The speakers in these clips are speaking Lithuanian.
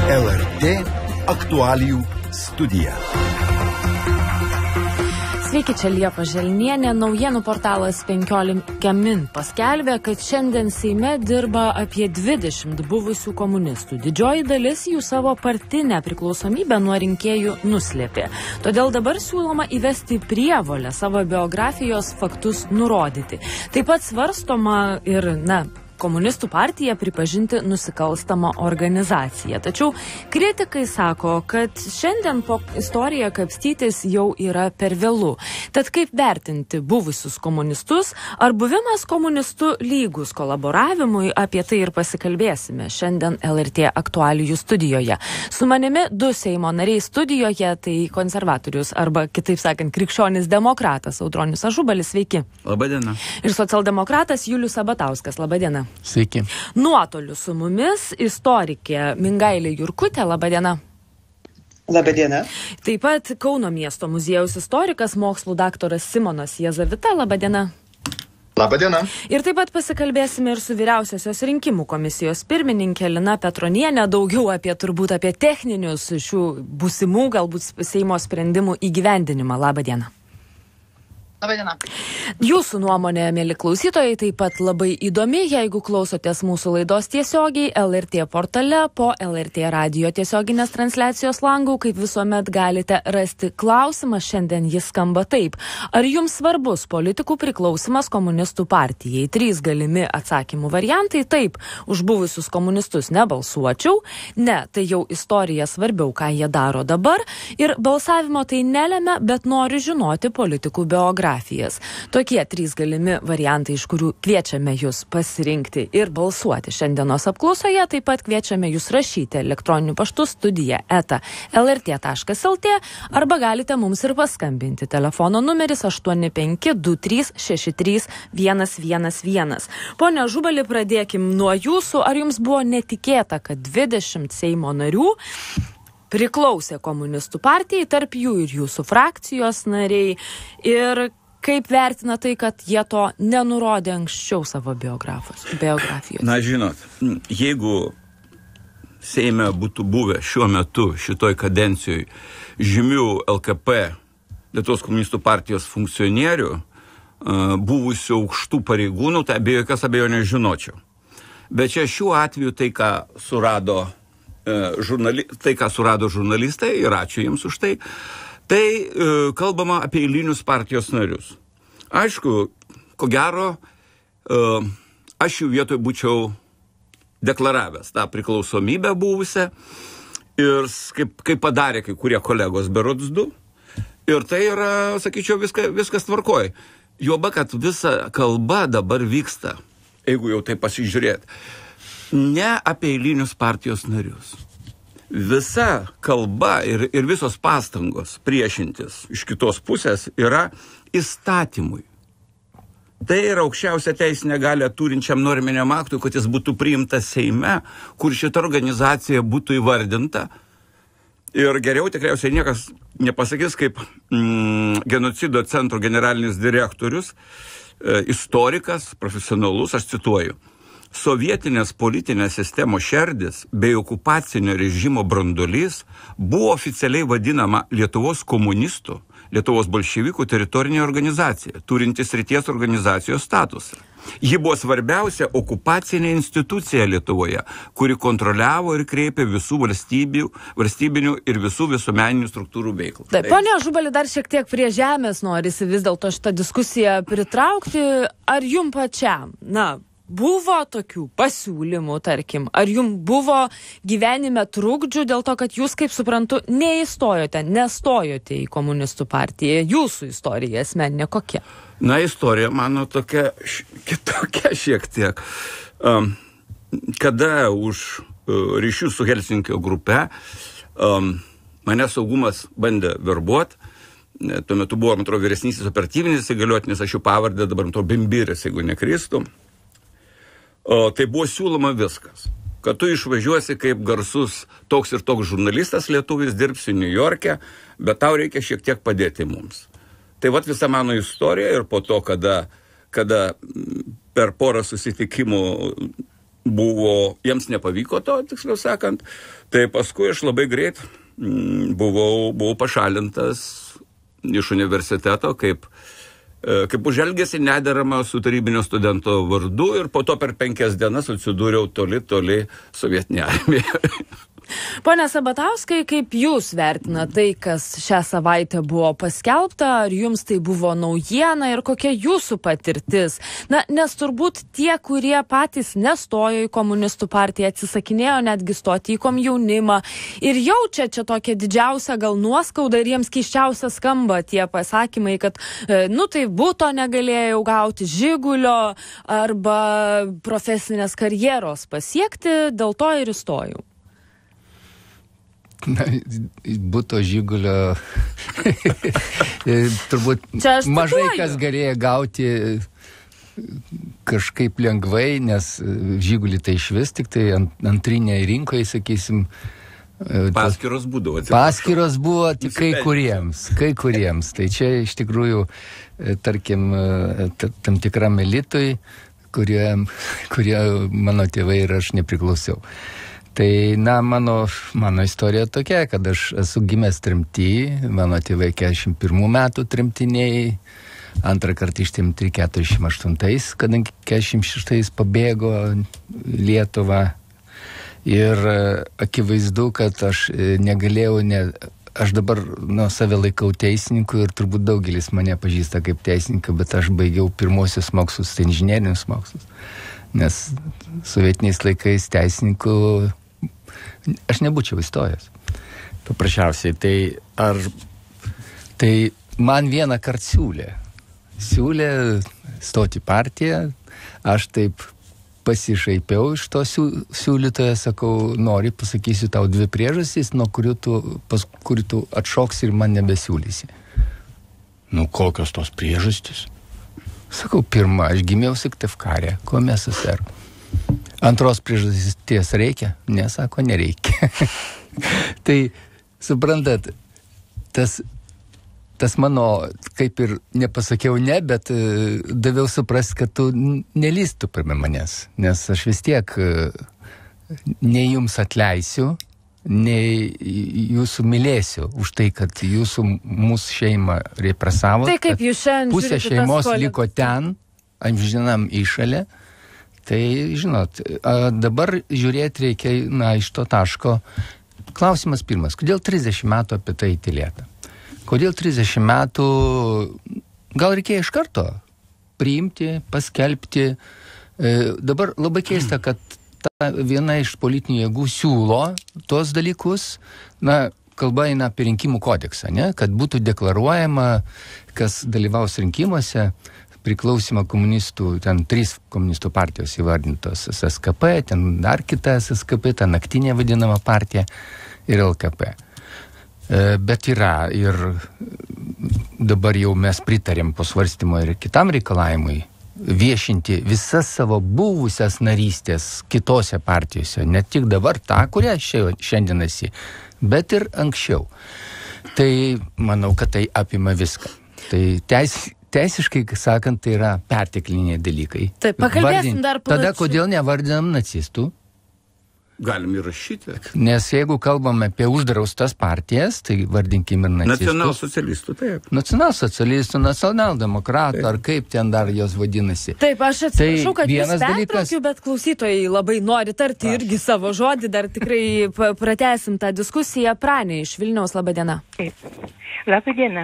LRT aktualijų studija. Sveiki, čia Liepa Želnienė. Naujienų portalas 15 min paskelbė, kad šiandien Seime dirba apie 20 buvusių komunistų. Didžioji dalis jų savo partinę priklausomybę nuo rinkėjų nuslėpė. Todėl dabar siūloma įvesti prievolę savo biografijos faktus nurodyti. Taip pat svarstoma ir, komunistų partiją pripažinti nusikalstamą organizaciją. Tačiau kritikai sako, kad šiandien po istoriją kapstytis jau yra per vėlu. Tad kaip vertinti buvusius komunistus, ar buvimas komunistų lygus kolaboravimui, apie tai ir pasikalbėsime šiandien LRT aktualijų studijoje. Su manimi 2 Seimo nariai studijoje, tai konservatorius arba, kitaip sakant, krikščionis demokratas Audronius Ažubalis. Sveiki. Labadiena. Ir socialdemokratas Julius Sabatauskas. Labadiena. Sveiki. Nuotoliu su mumis istorikė Mingailė Jurkutė. Labadiena. Labadiena. Taip pat Kauno miesto muziejaus istorikas, mokslų daktaras Simonas Jazavita. Labadiena. Labadiena. Ir taip pat pasikalbėsime ir su vyriausiosios rinkimų komisijos pirmininkė Lina Petronienė, daugiau apie techninius šių būsimų galbūt Seimo sprendimų įgyvendinimą. Labadiena. Labadiena. Jūsų nuomonė, mėly klausytojai, taip pat labai įdomi, jeigu klausotės mūsų laidos tiesiogiai LRT portale po LRT radijo tiesioginės transliacijos langų, kaip visuomet galite rasti klausimą. Šiandien jis skamba taip. Ar jums svarbus politikų priklausimas komunistų partijai? 3 galimi atsakymų variantai. Taip, už buvusius komunistus nebalsuočiau. Ne, tai jau istorija svarbiau, ką jie daro dabar. Ir balsavimo tai nelemia, bet noriu žinoti politikų biografijas. Tokie 3 galimi variantai, iš kurių kviečiame jūs pasirinkti ir balsuoti šiandienos apklausoje. Taip pat kviečiame jūs rašyti elektroniniu paštu studija@lrt.lt arba galite mums ir paskambinti. Telefono numeris 8523631111. Pone Ažubali, pradėkim nuo jūsų. Ar jums buvo netikėta, kad 20 Seimo narių priklausė komunistų partijai, tarp jų ir jūsų frakcijos nariai? Ir kaip vertina tai, kad jie to nenurodė anksčiau savo biografijos? Na, žinot, jeigu Seime būtų buvę šiuo metu, šitoj kadencijoje, žymių LKP, Lietuvos komunistų partijos funkcionierių, buvusių aukštų pareigūnų, tai be jokios abejonės žinočiau. Bet čia šiuo atveju tai, ką surado žurnalistai, ir ačiū jiems už tai, tai kalbama apie eilinius partijos narius. Aišku, ko gero, aš jų vietoj būčiau deklaravęs tą priklausomybę buvusią ir kaip padarė kai kurie kolegos berods 2. Ir tai yra, sakyčiau, viskas tvarkoj. Juoba, kad visa kalba dabar vyksta, jeigu jau tai pasižiūrėt, ne apie eilinius partijos narius. Visa kalba ir visos pastangos priešintis iš kitos pusės yra įstatymui. Tai yra aukščiausia teisinė galia turinčiam norminiam aktui, kad jis būtų priimtas Seime, kur šita organizacija būtų įvardinta. Ir geriau tikriausiai niekas nepasakys, kaip genocido centro generalinis direktorius, istorikas, profesionalus, aš cituoju: sovietinės politinės sistemos šerdis bei okupacinio režimo branduolys buvo oficialiai vadinama Lietuvos komunistų, Lietuvos bolševikų teritorinė organizacija, turinti srities organizacijos statusą. Ji buvo svarbiausia okupacinė institucija Lietuvoje, kuri kontroliavo ir kreipė visų valstybinių ir visų visuomeninių struktūrų veiklą. Taip, ponia Ažubali, dar šiek tiek prie žemės norisi vis dėlto šitą diskusiją pritraukti. Ar jum pačiam, buvo tokių pasiūlymų, tarkim, ar jums buvo gyvenime trukdžių dėl to, kad jūs, kaip suprantu, nestojote į komunistų partiją? Jūsų istorija asmeninė kokia? Istorija mano tokia kitokia šiek tiek. Kada už ryšių su Helsinkio grupe mane saugumas bandė verbuoti, tuo metu buvo, man atrodo, vyresnysis operatyvinis įgaliotinis, aš jų pavardę dabar, man atrodo, Bimbiris, jeigu nekristų. Tai buvo siūloma viskas, kad tu išvažiuosi kaip garsus toks ir toks žurnalistas lietuvis, dirbsi New York'e, bet tau reikia šiek tiek padėti mums. Tai vat visa mano istorija ir po to, kada per porą susitikimų jiems nepavyko to, tiksliau sakant, tai paskui aš labai greit buvau pašalintas iš universiteto, kaip už elgesį nederamą su tarybinio studento vardu ir po to per 5 dienas atsidūriau toli sovietinėje armijoje. Pone Sabatauskai, kaip jūs vertina tai, kas šią savaitę buvo paskelbta, ar jums tai buvo naujiena ir kokia jūsų patirtis? Nes turbūt tie, kurie patys nestojo į komunistų partiją, atsisakinėjo netgi stoti į komjaunimą ir jaučia čia tokią didžiausią gal nuoskaudą ir jiems keisčiausia skamba tie pasakymai, kad tai būto negalėjau gauti, Žigulio arba profesinės karjeros pasiekti, dėl to ir įstojau. Būto Žigulio turbūt mažai kas galėjo gauti kažkaip lengvai, nes Žigulį tai išvis tik tai antrinėje rinkoje, sakysim. Paskiros būdavo. Paskiros buvo tik kai kuriems. Tai čia iš tikrųjų, tarkim, tam tikram elitui, kurie mano tėvai ir aš nepriklausiau. Tai, mano istorija tokia, kad aš esu gimęs tremty, mano tėvai 41 metų tremtiniai, antrą kartą ištremti 48, kadangi 46 pabėgo Lietuvą. Ir akivaizdu, kad aš negalėjau, aš dabar save laikau teisininku ir turbūt daugelis mane pažįsta kaip teisininką, bet aš baigiau pirmosius mokslus, tai inžinerinius mokslus. Nes sovietiniais laikais teisininkų aš nebūčiau įstojęs. Paprasčiausiai, tai man vieną kartą siūlė stoti partiją, aš taip pasišaipiau iš to siūlytojo, sakau, pasakysiu tau 2 priežastys, nuo kurių tu atšoksi ir man nebesiūlysi. Kokios tos priežastys? Sakau, pirma, aš gimiau Syktyvkare, SSR. Antros priežasties reikia? Ne, sako, nereikia. Tai, suprantat, tas mano, kaip ir nepasakiau ne, bet daviau suprast, kad tu nelįstų prie manęs, nes aš vis tiek nei jums atleisiu, nei jūsų mylėsiu už tai, kad mūsų šeimą represavo, tai kaip jūs šiandien pusė šeimos liko ten, amžinam įšalė. Tai, žinot, dabar žiūrėti reikia, iš to taško. Klausimas pirmas, kodėl 30 metų apie tai tylėta? Kodėl 30 metų, gal reikėjo iš karto priimti, paskelbti. Dabar labai keista, kad viena iš politinių jėgų siūlo tos dalykus, kalba eina apie rinkimų kodeksą, kad būtų deklaruojama, kas dalyvaus rinkimuose, priklausimą komunistų, ten 3 komunistų partijos įvardintos, SSKP, ten dar kita SSKP, ta naktinė vadinama partija ir LKP. Bet yra ir dabar jau mes pritarėm po svarstymo ir kitam reikalavimui viešinti visas savo buvusias narystės kitose partijose, ne tik dabar tą, kurią šiandien esi, bet ir anksčiau. Tai manau, kad tai apima viską. Tai teisiškai sakant, tai yra pertekliniai dalykai. Taip, pakalbėsim dar plačiau. Tada kodėl nevardinam nacistų? Galim įrašyti. Nes jeigu kalbame apie uždraustas partijas, tai vardinkim ir nacistus. Nacionalsocialistų, taip. Nacionalsocialistų, nacionaldemokratų, ar kaip ten dar jos vadinasi. Taip, aš atsiprašau, kad jūs pertraukiu, bet klausytojai labai nori tarti irgi savo žodį, dar tikrai pratęsim tą diskusiją. Pranė iš Vilniaus, laba diena. Labą dieną.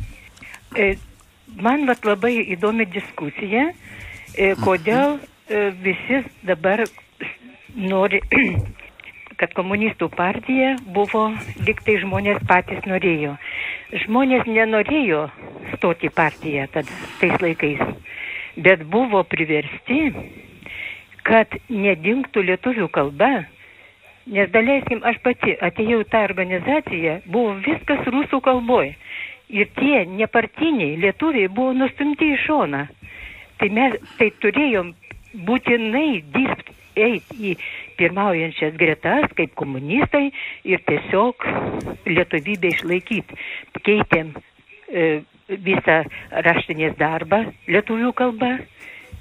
Man labai įdomi diskusija, kodėl visi dabar nori, kad komunistų partija buvo, lyg tai žmonės patys norėjo. Žmonės nenorėjo stoti į partiją tais laikais, bet buvo priversti, kad nedingtų lietuvių kalba. Nes daleiskim, aš pati atėjau į tą organizaciją, buvo viskas rusų kalboje. Ir tie nepartiniai lietuviai buvo nustumti į šoną. Tai mes turėjom būtinai dirbti, eiti į pirmaujančias gretas kaip komunistai ir tiesiog lietuvybę išlaikyti. Keitėm visą raštinės darbą lietuvių kalbą.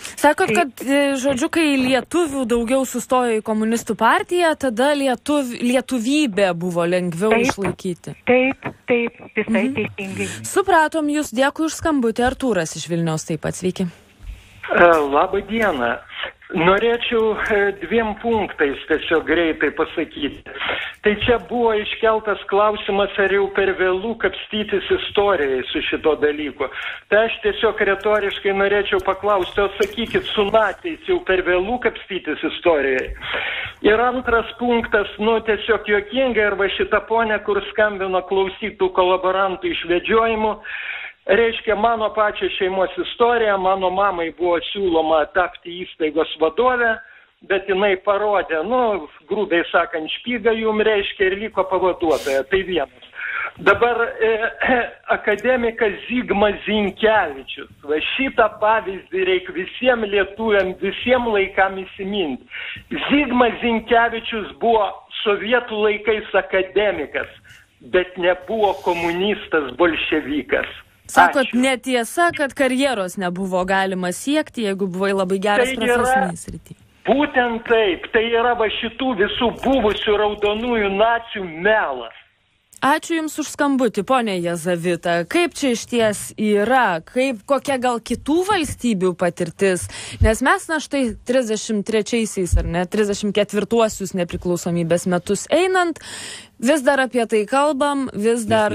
Sakot, kad, žodžiu, kai lietuvių daugiau sustojo į komunistų partiją, tada lietuvybė buvo lengviau išlaikyti. Taip, visai teisingai. Supratom jūs, dėkui už skambutį. Artūras iš Vilniaus taip pat, sveiki. Labą dieną. Norėčiau 2 punktais tiesiog greitai pasakyti. Tai čia buvo iškeltas klausimas, ar jau per vėlų kapstytis istorijai su šito dalyku. Tai aš tiesiog retoriškai norėčiau paklausti, o sakykit, su naciais jau per vėlų kapstytis istorijai. Ir antras punktas, tiesiog juokingai, arba šita ponė, kur skambino klausytų kolaborantų išvedžiojimų, reiškia, mano pačio šeimos istorija, mano mamai buvo siūloma tapti įstaigos vadovę, bet jinai parodė, grubiai sakant, špygą jum reiškia ir liko pavaduotoja. Tai vienas. Dabar akademikas Zigmas Zinkevičius. Va šitą pavyzdį reikia visiems lietuviam, visiems laikam įsiminti. Zigmas Zinkevičius buvo sovietų laikais akademikas, bet nebuvo komunistas, bolševikas. Sakot, netiesa, kad karjeros nebuvo galima siekti, jeigu buvai labai geras profesinėje srityje. Būtent taip. Tai yra va šitų visų buvusių raudonųjų nacių melas. Ačiū Jums už skambutį, ponė Jazavita. Kaip čia išties yra? Kokia gal kitų valstybių patirtis? Nes mes, štai 33-aisiais ar ne, 34-uosius nepriklausomybės metus einant, vis dar apie tai kalbam, vis dar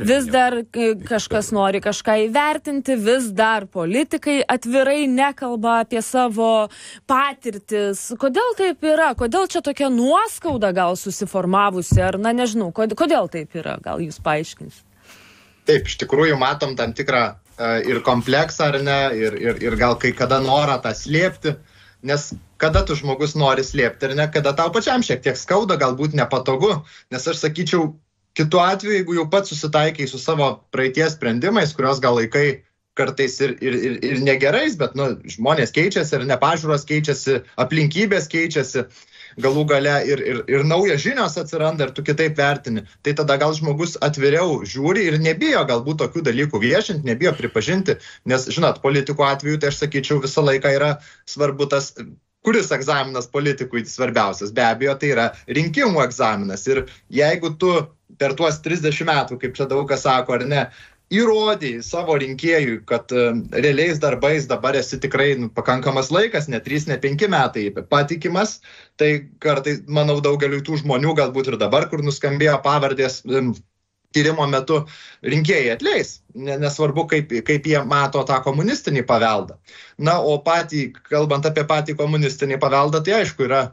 kažkas nori kažką įvertinti, vis dar politikai atvirai nekalba apie savo patirtis. Kodėl taip yra? Kodėl čia tokia nuoskauda gal susiformavusi? Ar, nežinau, kodėl taip yra? Gal jūs paaiškinsite? Taip, iš tikrųjų matom tam tikrą ir kompleksą, ar ne, ir gal kai kada norą tą slėpti. Nes kada tu žmogus nori slėpti, ar ne, kada tau pačiam šiek tiek skauda, galbūt nepatogu, nes aš sakyčiau, kitu atveju, jeigu jau pats susitaikai su savo praeities sprendimais, kurios gal laikai kartais ir negerais, bet žmonės keičiasi, ir nepažiūros keičiasi, aplinkybės keičiasi, galų gale ir naujas žinios atsiranda, ir tu kitaip vertini. Tai tada gal žmogus atviriau žiūri ir nebijo galbūt tokių dalykų viešinti, nebijo pripažinti, nes, žinot, politikų atveju, tai aš sakyčiau, visą laiką yra svarbu tas, kuris egzaminas politikui svarbiausias. Be abejo, tai yra rinkimų egzaminas. Ir jeigu tu per tuos 30 metų, kaip čia daug kas sako, ar ne, įrodėjai savo rinkėjui, kad realiais darbais dabar esi tikrai pakankamas laikas, ne 3, ne 5 metai patikimas, tai kartais, manau, daugeliu tų žmonių, galbūt ir dabar, kur nuskambėjo pavardės tyrimo metu, rinkėjai atleis, nesvarbu, kaip jie mato tą komunistinį paveldą. O kalbant apie patį komunistinį paveldą, tai aišku, yra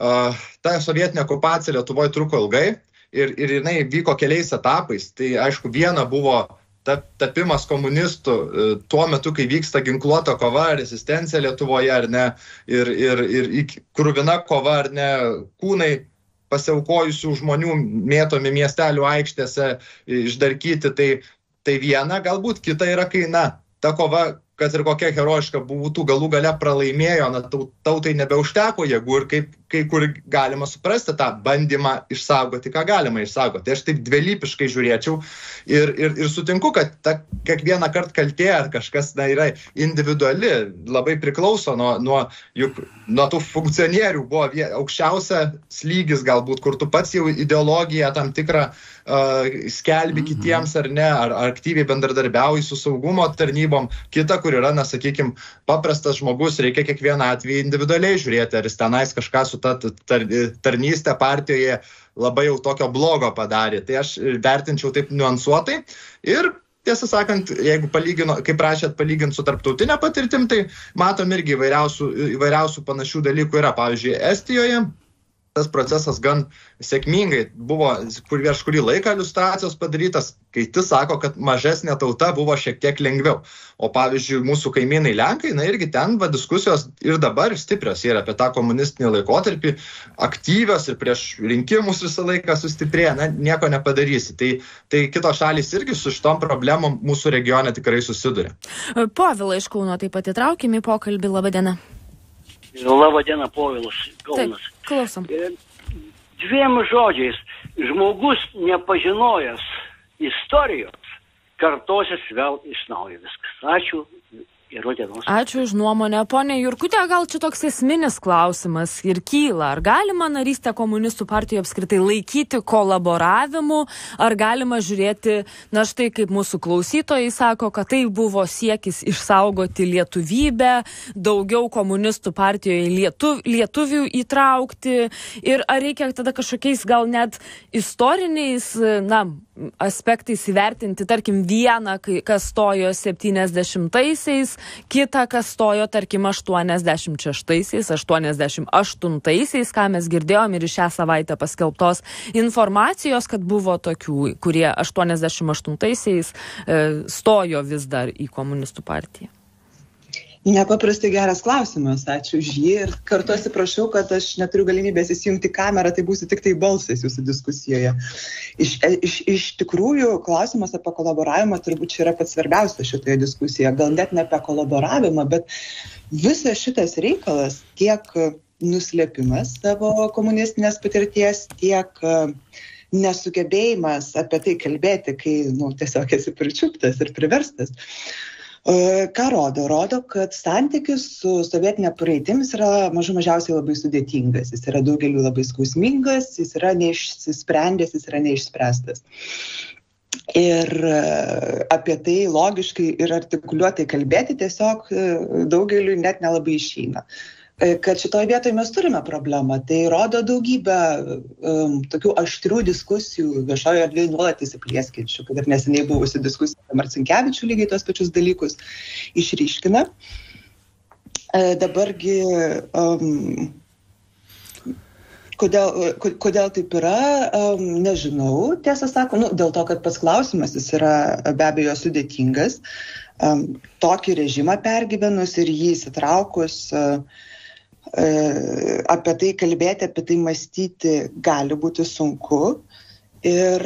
ta sovietinė okupacija Lietuvoje truko ilgai ir jinai vyko keliais etapais. Tai aišku, viena buvo tapimas komunistų tuo metu, kai vyksta ginkluota kova, rezistencija Lietuvoje, ar ne, ir kruvina kova, ar ne, kūnai pasiaukojusių žmonių mėtomi miestelių aikštėse, išdarkyti, tai viena, galbūt kita yra, kai, ta kova, kad ir kokia herojiška būtų, galų gale pralaimėjo, tautai nebeužteko jėgų ir kai kur galima suprasti tą bandymą išsaugoti, ką galima išsaugoti. Tai aš taip dvilypiškai žiūrėčiau ir sutinku, kad ta kiekvieną kartą kaltė ar kažkas yra individuali, labai priklauso nuo tų funkcionierių. Buvo aukščiausias lygis galbūt, kur tu pats jau ideologiją tam tikrą skelbi kitiems ar ne, ar aktyviai bendradarbiauji su saugumo tarnybom. Kita, kur yra, sakykime, paprastas žmogus, reikia kiekvieną atvejį individualiai žiūrėti, ar jis tenais kažką su ta tarnystė partijoje labai jau tokio blogo padarė. Tai aš vertinčiau taip niuansuotai ir, tiesą sakant, jeigu kaip prašėt palyginti su tarptautinė patirtim, tai matom irgi įvairiausių panašių dalykų yra. Pavyzdžiui, Estijoje tas procesas gan sėkmingai buvo prieš kurį laiką iliustracijos padarytas, kai jis sako, kad mažesnė tauta buvo šiek tiek lengviau. O pavyzdžiui, mūsų kaimynai Lenkai, irgi ten diskusijos ir dabar stiprios yra apie tą komunistinį laikotarpį, aktyvios ir prieš rinkimus visą laiką sustiprėja, nieko nepadarysi. Tai kitos šalys irgi su šitom problemom mūsų regione tikrai susiduria. Povilą iš Kauno taip pat įtraukime į pokalbį. Labą dieną. Labą dieną, Povilas, Kaunas. Taip, klausom. 2 žodžiais. Žmogus nepažinojęs istorijos, kartosis vėl iš naujo viskas. Ačiū. Geros dienos. Ačiū už nuomonę. Pone Jurkutė, gal čia toks esminis klausimas ir kyla. Ar galima narystę komunistų partijoje apskritai laikyti kolaboravimu, ar galima žiūrėti, na štai kaip mūsų klausytojai sako, kad tai buvo siekis išsaugoti lietuvybę, daugiau komunistų partijoje lietuvių įtraukti ir ar reikia tada kažkokiais gal net istoriniais, na, aspektais įvertinti, tarkim, vieną, kas stojo 70-aisiais, kitą, kas stojo, tarkim, 86-aisiais, 88-aisiais, ką mes girdėjom ir šią savaitę paskelbtos informacijos, kad buvo tokių, kurie 88-aisiais stojo vis dar į komunistų partiją. Nepaprastai geras klausimas, ačiū už jį ir kartu atsiprašau, kad aš neturiu galimybės įsijungti kamerą, tai būsiu tik tai balsas jūsų diskusijoje. Iš tikrųjų, klausimas apie kolaboravimą turbūt čia yra pats svarbiausias šitoje diskusijoje, gal net ne apie kolaboravimą, bet visas šitas reikalas, tiek nuslėpimas savo komunistinės patirties, tiek nesugebėjimas apie tai kalbėti, kai tiesiog esi pričiuptas ir priverstas. Ką rodo? Rodo, kad santykis su sovietinė praeitim yra mažiausiai labai sudėtingas, jis yra daugeliu labai skausmingas, jis yra neišsisprendęs, jis yra neišspręstas. Ir apie tai logiškai ir artikuliuotai kalbėti tiesiog daugeliu net nelabai išeina. Kad šitoje vietoje mes turime problemą, tai rodo daugybę tokių aštrių diskusijų viešoje erdvėje nuolat įsiplieskinčių, kad ir neseniai buvusi diskusija apie Marcinkevičių lygiai tos pačius dalykus išryškina. Dabargi, kodėl taip yra, nežinau, tiesą sako, dėl to, kad pats klausimas jis yra be abejo sudėtingas. Tokį režimą pergyvenus ir jį įsitraukus, apie tai kalbėti, apie tai mąstyti gali būti sunku ir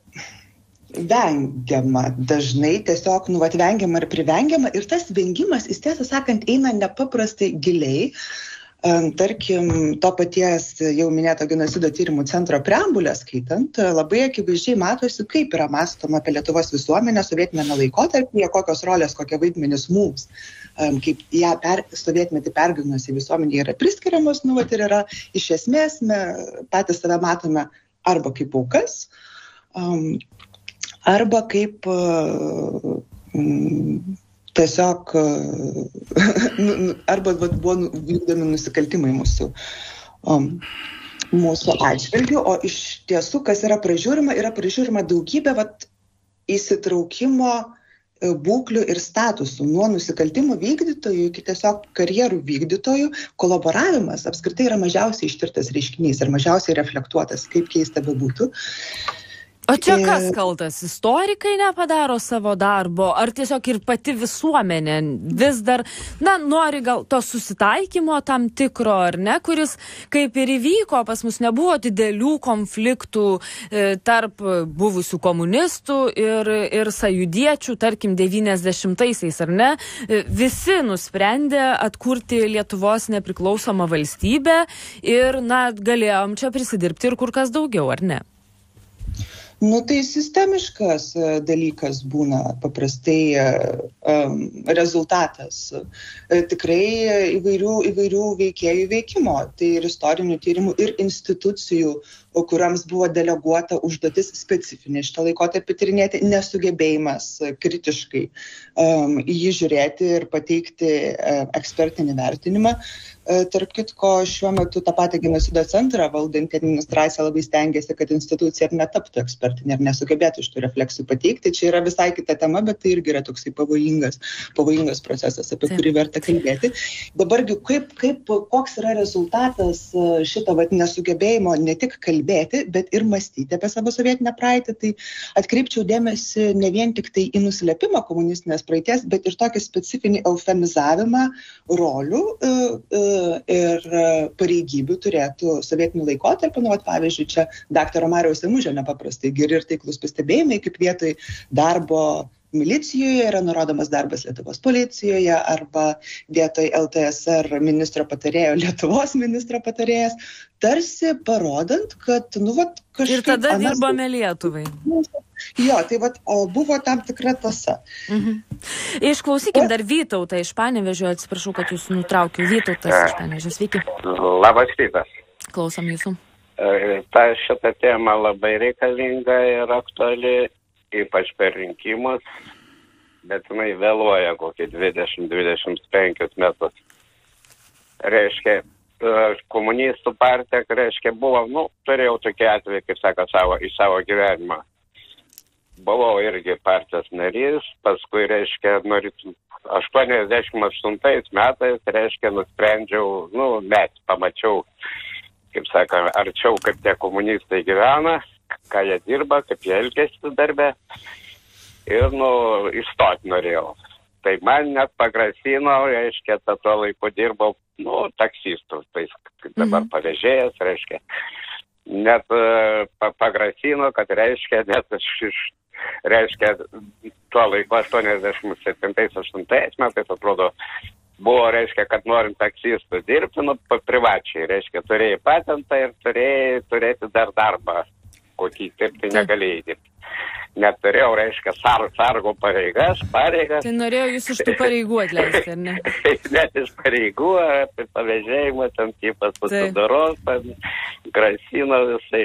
vengiama dažnai, tiesiog vengiama ir privengiama ir tas vengimas, jis tiesą sakant, eina nepaprastai giliai. Tarkim, to paties jau minėto genocido tyrimų centro preambulę skaitant, labai akivaizdžiai matosi, kaip yra mąstoma apie Lietuvos visuomenę sovietiniame laikotarpyje, kokios rolės, kokie vaidmenys mums, kaip ją sovietmetį pergyvenusi visuomenė yra priskiriamos, ir yra iš esmės, patys save matome arba kaip aukas, arba kaip tiesiog arba buvo vykdomi nusikaltimai mūsų atžvilgių, o iš tiesų, kas yra pražiūrima daugybė įsitraukimo būklių ir statusų, nuo nusikaltimų vykdytojų iki tiesiog karjerų vykdytojų. Kolaboravimas apskritai yra mažiausiai ištirtas reiškinys ir mažiausiai reflektuotas, kaip keista bebūtų. O čia kas kaltas? Istorikai nepadaro savo darbo? Ar tiesiog ir pati visuomenė vis dar, nori gal to susitaikymo tam tikro, ar ne, kuris kaip ir įvyko, pas mus nebuvo didelių konfliktų tarp buvusių komunistų ir sąjūdiečių, tarkim, 90-aisiais, ar ne? Visi nusprendė atkurti Lietuvos nepriklausomą valstybę ir, galėjom čia prisidirbti ir kur kas daugiau, ar ne? Tai sistemiškas dalykas būna paprastai rezultatas tikrai įvairių veikėjų veikimo, tai ir istorinių tyrimų, ir institucijų, kuriams buvo deleguota užduotis specifinė šitą laikotarpį tyrinėti, nesugebėjimas kritiškai į jį žiūrėti ir pateikti ekspertinį vertinimą. Tarp kitko, šiuo metu tą patį genocido centrą valdanti administracija labai stengiasi, kad institucija netaptų ekspertinė ir nesugebėtų iš tų refleksijų pateikti. Čia yra visai kita tema, bet tai irgi yra toksai pavojingas procesas, apie kurį verta kalbėti. Dabargi, koks yra rezultatas šito nesugebėjimo ne tik kalbėti, bet ir mąstyti apie savo sovietinę praeitį, tai atkreipčiau dėmesį ne vien tik tai į nuslėpimą komunistinės praeities, bet ir tokį specifinį eufemizavimą rolių ir pareigybių turėtų sovietinių laikotarpių. Pavyzdžiui, čia daktaro Mariaus Emužio nepaprastai geri ir taiklus pastebėjimai, kaip vietoj darbo milicijoje yra nurodomas darbas Lietuvos policijoje arba vietoj LTSR ministro patarėjo Lietuvos ministro patarėjas, tarsi parodant, kad kažkaip... Ir tada dirbame Lietuvai. Jo, tai vat, buvo tam tikra tąsa. Išklausykim dar Vytautą iš Panevėžio, atsiprašau, kad jūs nutraukiu. Vytautas iš Panevėžio, sveiki. Labas rytas. Klausom jūsų. Šita tema labai reikalinga ir aktuali, ypač per rinkimus, bet jinai vėluoja kokį 20-25 metus. Reiškia, komunistų partija, reiškia, buvo, turėjau tokį atvejį, kaip sako, į savo gyvenimą. Buvau irgi partijos narys, paskui, reiškia, 88 metais, reiškia, nusprendžiau, pamačiau, kaip sako, arčiau, kaip tie komunistai gyvena, ką jie dirba, kaip jie elgėsi darbe ir, įstoti norėjau. Tai man net pagrasino, reiškia, tuo laiku dirbau, taksistų, tai dabar pavežėjas, reiškia, net pagrasino, kad reiškia, net reiškia, tuo laiku 87-88 metais, atrodo, buvo, reiškia, kad norint taksistų dirbti, privačiai, reiškia, turėjai patentą ir turėjai turėti dar darbą, kokį, taip tai negalėjai dirbti. Neturėjau, reiškia, sargo pareigas. Tai norėjau jūs iš tų pareigų atleisti, ar ne? Net iš pareigų, apie pavežėjimą, ten tipas pasidaros, grasino visai.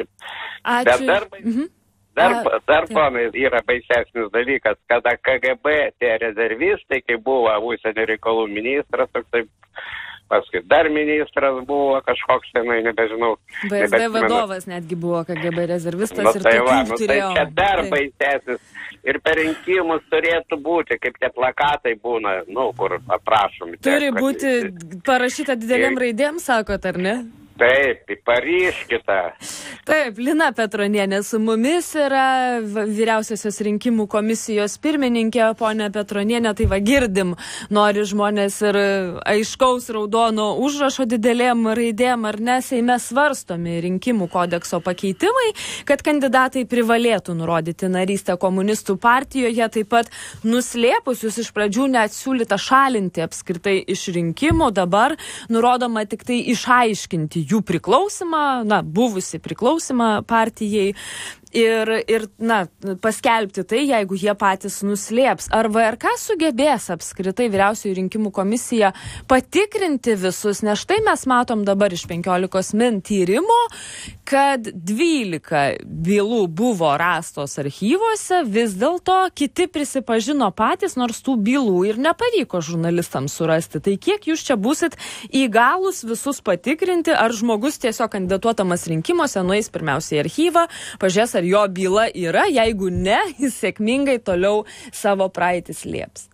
Ačiū. Dar ponai, yra baisesnis dalykas, kada KGB, tie rezervistai, kai buvo užsienio reikalų ministras, toksai, paskui dar ministras buvo kažkoks, nebežinau. VSD vadovas netgi buvo KGB rezervistas ir tokių turėjo. Tai čia dar baisesnis. Ir per rinkimus turėtų būti, kaip tie plakatai būna, kur aprašomi. Turi būti parašyta didelėm raidėm, sakot, ar ne? Taip, paryškita. Taip, Lina Petronienė su mumis yra vyriausiosios rinkimų komisijos pirmininkė, ponia Petronienė, tai girdim, nori žmonės ir aiškaus raudono užrašo didelėm raidėm, ar ne, Seime svarstomi rinkimų kodekso pakeitimai, kad kandidatai privalėtų nurodyti narystę komunistų partijoje, taip pat nuslėpus jūs iš pradžių net siūlyta šalinti apskritai iš rinkimų, dabar nurodoma tik tai išaiškinti jų priklausimą, buvusi priklausimą partijai ir paskelbti tai, jeigu jie patys nuslėps. Ar VRK sugebės apskritai vyriausioji rinkimų komisija patikrinti visus, nes štai mes matom dabar iš 15 min tyrimo, kad 12 bylų buvo rastos archyvuose, vis dėlto kiti prisipažino patys, nors tų bylų ir nepavyko žurnalistams surasti. Tai kiek jūs čia būsit įgalus visus patikrinti, ar žmogus tiesiog kandidatuotamas rinkimuose nueis pirmiausiai į archyvą, pažiūrės, ar jo byla yra, jeigu ne, jis sėkmingai toliau savo praeitį slėps.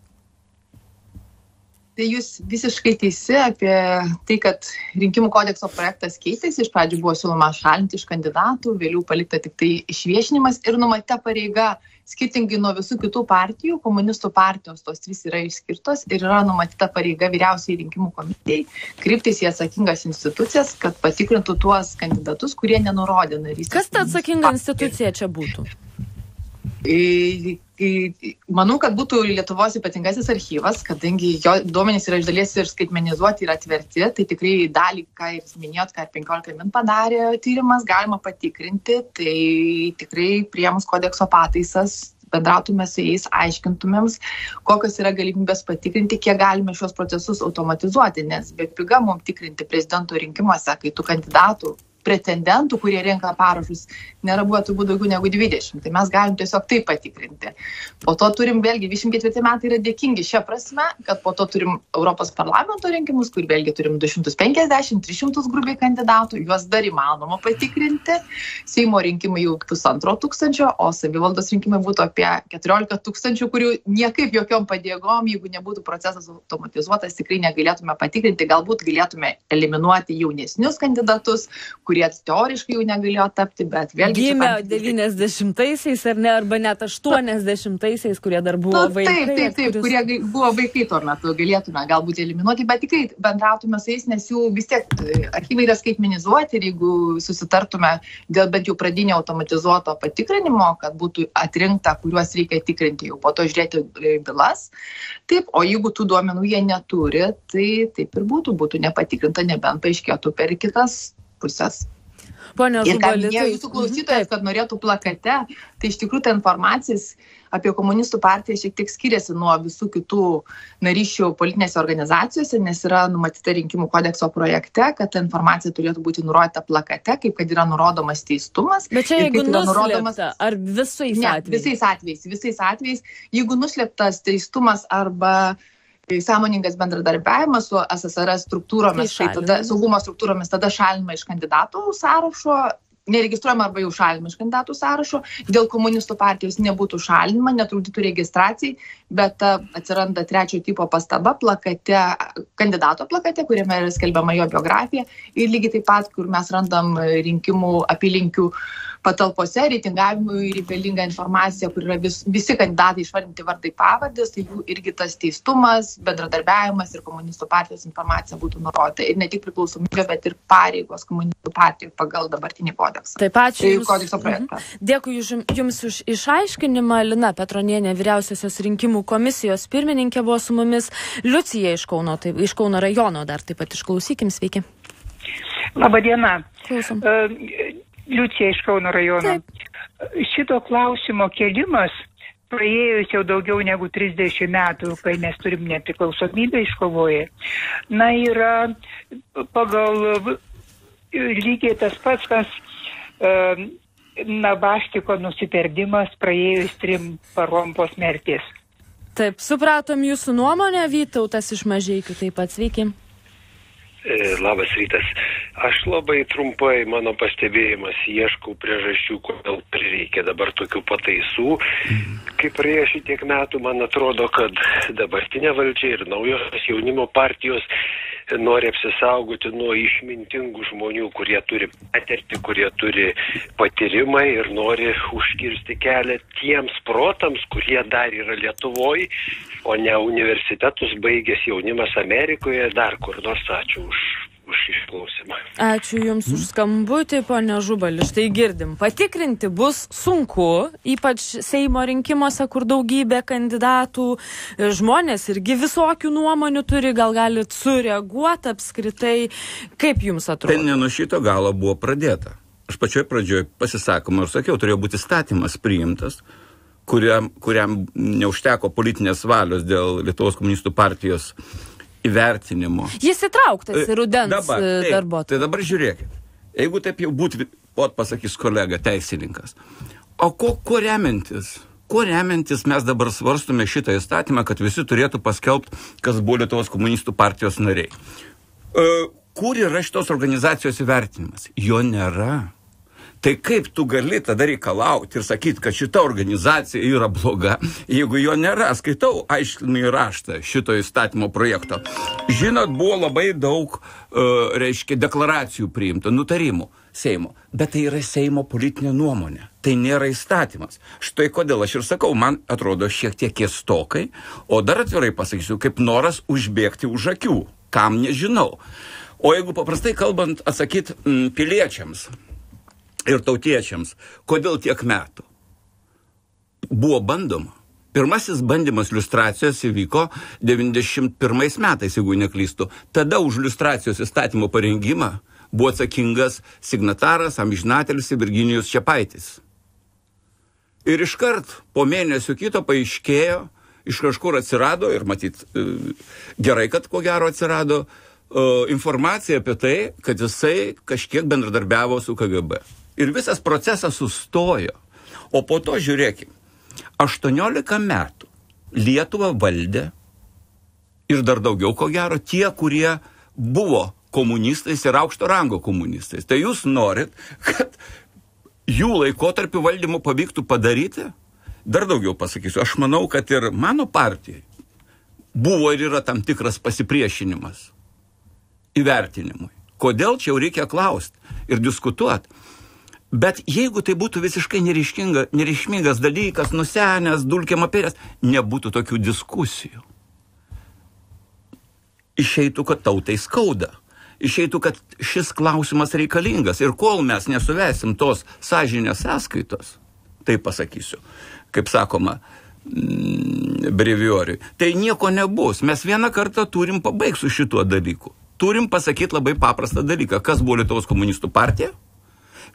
Tai jūs visiškai teisi apie tai, kad rinkimų kodekso projektas keitėsi, iš pradžių buvo siūloma šalinti iš kandidatų, vėliau palikta tik tai išviešinimas ir numatyta pareiga, skirtingai nuo visų kitų partijų, komunistų partijos tos 3 yra išskirtos ir yra numatyta pareiga vyriausiai rinkimų komitejai kreiptis į atsakingas institucijas, kad patikrintų tuos kandidatus, kurie nenurodė narystės. Kas ta atsakinga institucija čia būtų? Manau, kad būtų Lietuvos ypatingasis archyvas, kadangi jo duomenys yra iš dalies ir skaitmenizuoti ir atverti, tai tikrai dalį, ką jūs minėjot, ką 15 min padarė tyrimas, galima patikrinti, tai tikrai priėmus kodekso pataisas bendrautume su jais, aiškintumėms, kokios yra galimybės patikrinti, kiek galime šios procesus automatizuoti, nes bepiga mums tikrinti prezidento rinkimuose, kai tų kandidatų pretendentų, kurie renka parašus, nėra buvo turbūt daugiau negu 20. Tai mes galim tiesiog tai patikrinti. Po to turim vėlgi, 24 metai yra dėkingi šią prasme, kad po to turim Europos parlamento rinkimus, kur vėlgi turim 250-300 grubiai kandidatų, juos dar įmanoma patikrinti. Seimo rinkimai jau 1500, o savivaldos rinkimai būtų apie 14 000, kurių niekaip jokiom padėgom, jeigu nebūtų procesas automatizuotas, tikrai negalėtume patikrinti, galbūt galėtume eliminuoti jaunesnius kandidatus, kurie teoriškai jau negalėjo tapti, bet vėlgi... Gimė 90-aisiais ar ne, arba net 80-aisiais, kurie dar buvo vaikai. Taip, kurie buvo vaikai tuo metu, galėtume galbūt eliminuoti, bet tikrai bendrautume su jais, nes jų vis tiek archyvai yra skaitmenizuoti ir jeigu susitartume dėl bent jau pradinio automatizuoto patikrinimo, kad būtų atrinkta, kuriuos reikia tikrinti jau po to žiūrėti bylas. Taip, o jeigu tų duomenų jie neturi, tai taip ir būtų nepatikrinta, nebent paaiškėtų per kitas pusės. Pone Ir ką Žubali, minėjo jūsų klausytojas, kad norėtų plakate, tai iš tikrųjų ta informacijas apie komunistų partiją šiek tiek skiriasi nuo visų kitų narysčių politinėse organizacijose, nes yra numatyta rinkimų kodekso projekte, kad ta informacija turėtų būti nurodyta plakate, kaip kad yra nurodomas teistumas. Bet čia jeigu nuslėpta, ar visais atvejais? Visais atvejais. Jeigu nuslėptas teistumas arba sąmoningas bendradarbiavimas su SSRS struktūromis, tai tada saugumo struktūromis, tada šalinama iš kandidatų sąrašo, neregistruojama arba jau šalinama iš kandidatų sąrašo, dėl komunistų partijos nebūtų šalinama, netrukdytų registracijai, bet atsiranda trečio tipo pastaba plakate, kandidato plakate, kuriame yra skelbiama jo biografija ir lygiai taip pat, kur mes randam rinkimų apylinkių patalpose, reitingavimui reikalinga informacija, kur yra visi kandidatai išvardinti vardai pavardės, tai jų irgi tas teistumas, bendradarbiavimas ir komunistų partijos informacija būtų nurodyta. Ir ne tik priklausomybė, bet ir pareigos komunistų partijų pagal dabartinį kodeksą. Taip, ačiū Jums. Kodekso projektą. Dėkui Jums už išaiškinimą. Lina Petronienė, Vyriausiosios rinkimų komisijos pirmininkė, buvo su mumis. Liucija iš Kauno rajono dar taip pat išklausykim. Sveiki. Labadiena. Klausom. Liucija iš Kauno rajono. Šito klausimo kelimas praėjus jau daugiau negu 30 metų, kai mes turim nepriklausomybę iškovoję. Na, yra pagal lygiai tas pats, kas Nabaštiko nusipirdimas praėjus 3 parom po mirties. Taip, supratom jūsų nuomonę, Vytautas iš Mažeikių taip pat. Sveiki. Labas rytas. Aš labai trumpai, mano pastebėjimas, ieškau priežasčių, kodėl prireikia dabar tokių pataisų. Kai praėjo šitiek metų, man atrodo, kad dabartinė valdžia ir naujos jaunimo partijos nori apsisaugoti nuo išmintingų žmonių, kurie turi patirtį, kurie turi patyrimą ir nori užkirsti kelią tiems protams, kurie dar yra Lietuvoje, o ne universitetus baigęs jaunimas Amerikoje, dar kur nors. Ačiū už išklausimą. Ačiū Jums už skambutį, ponia Žubali. Štai girdim. Patikrinti bus sunku, ypač Seimo rinkimuose, kur daugybė kandidatų, žmonės irgi visokių nuomonių turi, gal galit sureaguoti apskritai. Kaip Jums atrodo? Tai ne nuo šito galo buvo pradėta. Aš pačioj pradžioje pasisakoma ir sakiau, turėjo būti įstatymas priimtas, kuriam neužteko politinės valios dėl Lietuvos komunistų partijos įvertinimo. Jis įtrauktas į rudens darbotvarkę. Tai dabar žiūrėkit, jeigu taip jau būtų, pasakys kolega teisininkas, o kuo remiantis? Kuo remiantis mes dabar svarstume šitą įstatymą, kad visi turėtų paskelbti, kas buvo Lietuvos komunistų partijos nariai? Kur yra šitos organizacijos įvertinimas? Jo nėra. Tai kaip tu gali tada reikalauti ir sakyti, kad šita organizacija yra bloga, jeigu jo nėra? Skaitau aiškinamąjį raštą šito įstatymo projekto. Žinot, buvo labai daug, deklaracijų priimta, nutarimų Seimo. Bet tai yra Seimo politinė nuomonė. Tai nėra įstatymas. Štai kodėl aš ir sakau, man atrodo šiek tiek keistokai, o dar atvirai pasakysiu, kaip noras užbėgti už akių. Kam nežinau. O jeigu paprastai kalbant atsakyti piliečiams ir tautiečiams, kodėl tiek metų? Buvo bandoma. Pirmasis bandymas liustracijos įvyko 91 metais, jeigu neklystu. Tada už liustracijos įstatymo parengimą buvo atsakingas signataras amžinatelis Virginijus Čepaitis. Ir iškart po mėnesio kito paaiškėjo, iš kažkur atsirado, ir matyt, gerai, kad ko gero atsirado, informacija apie tai, kad jisai kažkiek bendradarbiavo su KGB. Ir visas procesas sustojo. O po to žiūrėkime, 18 metų Lietuvą valdė ir dar daugiau, ko gero, tie, kurie buvo komunistais ir aukšto rango komunistais. Tai jūs norit, kad jų laikotarpių valdymų pavyktų padaryti? Dar daugiau pasakysiu, aš manau, kad ir mano partijai buvo ir yra tam tikras pasipriešinimas įvertinimui. Kodėl čia jau reikia klausti ir diskutuoti? Bet jeigu tai būtų visiškai nereikšmingas dalykas, nusenęs, dulkėm apėręs, nebūtų tokių diskusijų. Išeitų, kad tautai skauda. Išeitų, kad šis klausimas reikalingas. Ir kol mes nesuvesim tos sąžinės sąskaitos, tai pasakysiu, kaip sakoma, brevioriui, tai nieko nebus. Mes vieną kartą turim pabaigti su šituo dalyku. Turim pasakyti labai paprastą dalyką. Kas buvo Lietuvos komunistų partija?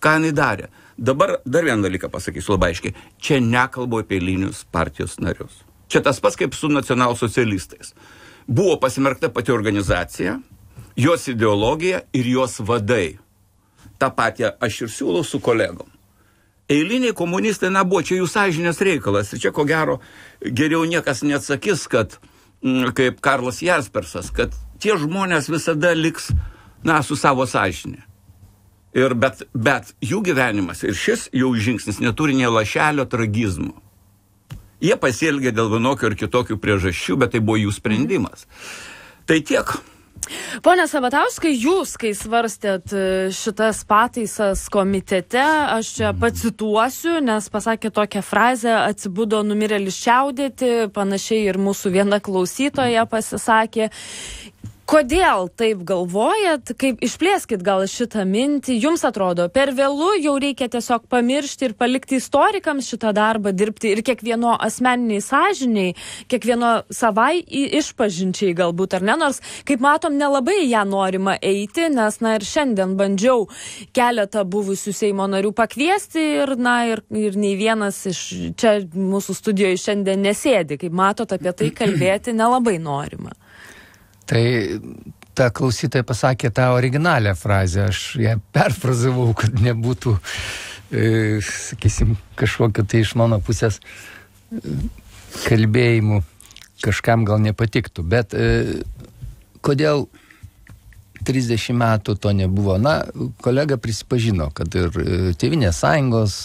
ką jinai darė. Dabar dar vieną dalyką pasakysiu labai aiškiai. Čia nekalbu apie eilinius partijos narius. Čia tas pats kaip su nacionalsocialistais. Buvo pasimerkta pati organizacija, jos ideologija ir jos vadai. Ta patį aš ir siūlau su kolegom. Eiliniai komunistai, buvo čia jų sąžinės reikalas. Ir čia ko gero geriau niekas neatsakys, kad kaip Karlas Jaspersas, kad tie žmonės visada liks, su savo sąžinė. Bet jų gyvenimas ir šis jau žingsnis neturi nė lašelio tragizmo. Jie pasielgė dėl vienokio ir kitokių priežasčių, bet tai buvo jų sprendimas. Tai tiek. Pone Sabatauskai, jūs, kai svarstėt šitas pataisas komitete, aš čia pacituosiu, nes pasakė tokią frazę, atsibudo numirėlis čiaudėti, panašiai ir mūsų viena klausytoja pasisakė. Kodėl taip galvojat, kaip išplėskit gal šitą mintį, jums atrodo, per vėlu jau reikia tiesiog pamiršti ir palikti istorikams šitą darbą dirbti ir kiekvieno asmeniniai sąžiniai, kiekvieno savai išpažinčiai galbūt, ar ne, nors, kaip matom, nelabai ją norima eiti, nes, ir šiandien bandžiau keletą buvusių Seimo narių pakviesti ir nei vienas iš čia mūsų studijoje šiandien nesėdi, kaip matot, apie tai kalbėti nelabai norima. Tai ta klausytoja pasakė tą originalią frazę, aš ją perfrazavau, kad nebūtų, sakysim, kažkokio tai iš mano pusės kalbėjimų kažkam gal nepatiktų. Bet kodėl 30 metų to nebuvo? Kolega prisipažino, kad ir Tėvynės sąjungos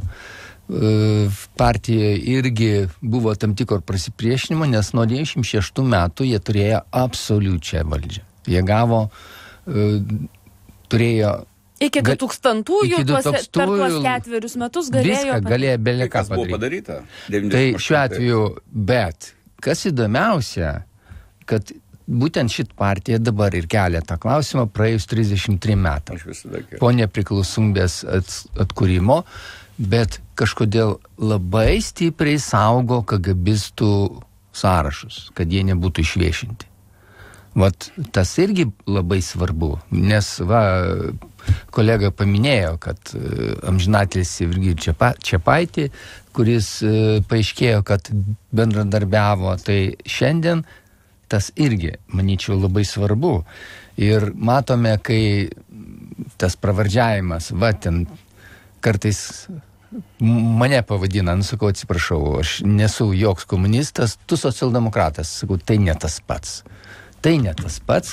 partija irgi buvo tam tikro prasipriešinimo, nes nuo 96 metų jie turėjo absoliučią valdžią. Jie gavo, turėjo... Iki 2000-ųjų, per tuos 4 metus galėjo... Viską galėjo beleką padaryti. Buvo padaryta? Tai šiuo atveju, bet kas įdomiausia, kad būtent šit partija dabar ir kelia tą klausimą praėjus 33 metų. Po nepriklausomybės atkūrimo, bet kažkodėl labai stipriai saugo KGBistų sąrašus, kad jie nebūtų išviešinti. Vat tas irgi labai svarbu, nes kolega paminėjo, kad amžinatilsį Virgilijų Čepaitį, kuris paaiškėjo, kad bendradarbiavo, tai šiandien tas irgi, manyčiau, labai svarbu. Ir matome, kai tas pravardžiavimas, ten kartais mane pavadina, sakau, atsiprašau, aš nesu joks komunistas, tu socialdemokratas, sakau, tai ne tas pats. Tai ne tas pats.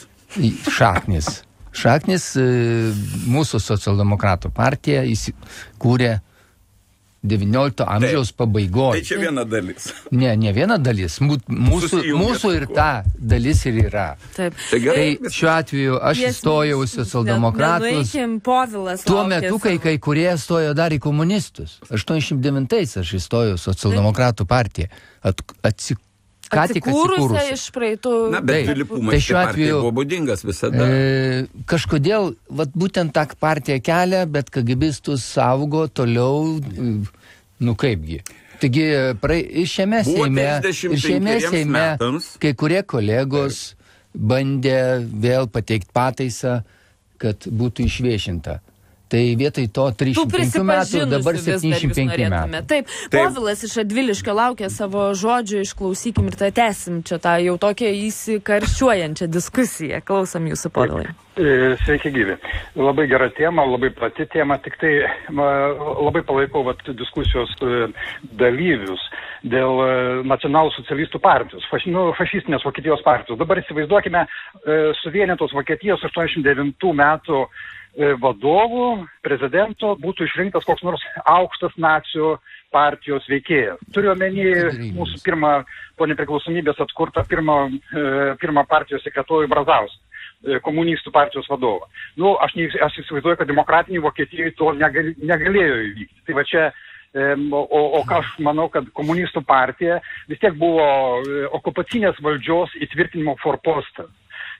Šaknis mūsų socialdemokratų partija įsikūrė 19 amžiaus pabaigoje. Tai čia viena dalis. Ne viena dalis. Mūsų ir ta dalis ir yra. Taip. Tai šiuo atveju aš įstojau socialdemokratus. Tuo metu, kai kurie stojo dar į komunistus. 89 aš įstojau socialdemokratų partiją. Atsikūrusią iš praeitų... Bet Dvilypumas tai partija buvo būdingas visada. Kažkodėl, būtent tą partiją kelia, bet KGBistus saugo toliau, kaipgi. Taigi, šiame Seime, kai kurie kolegos bandė vėl pateikti pataisą, kad būtų išviešinta. Tai vietoj to 35 metų, dabar 75 metų. Taip, Povilas iš Radviliškio laukia savo žodžių, išklausykim ir tęsim čia tą jau tokią įsikarščiuojančią diskusiją. Klausom jūsų, Povilai. Sveiki gyvi. Labai gera tema, labai plati tema, tik tai labai palaikau diskusijos dalyvius dėl nacionalsocialistų partijos, fašistinės Vokietijos partijos. Dabar įsivaizduokime suvienytos Vokietijos 89 metų vadovų, prezidento būtų išrinktas koks nors aukštas nacijų partijos veikėjas. Turiu omeny mūsų po nepriklausomybės atkurtą pirmą partijos sekretorių Brazauską, komunistų partijos vadovą. Aš įsivaizduoju, kad demokratiniai Vokietijoje to negalėjo įvykti. Tai va čia, o ką aš manau, kad komunistų partija vis tiek buvo okupacinės valdžios įtvirtinimo forpostas.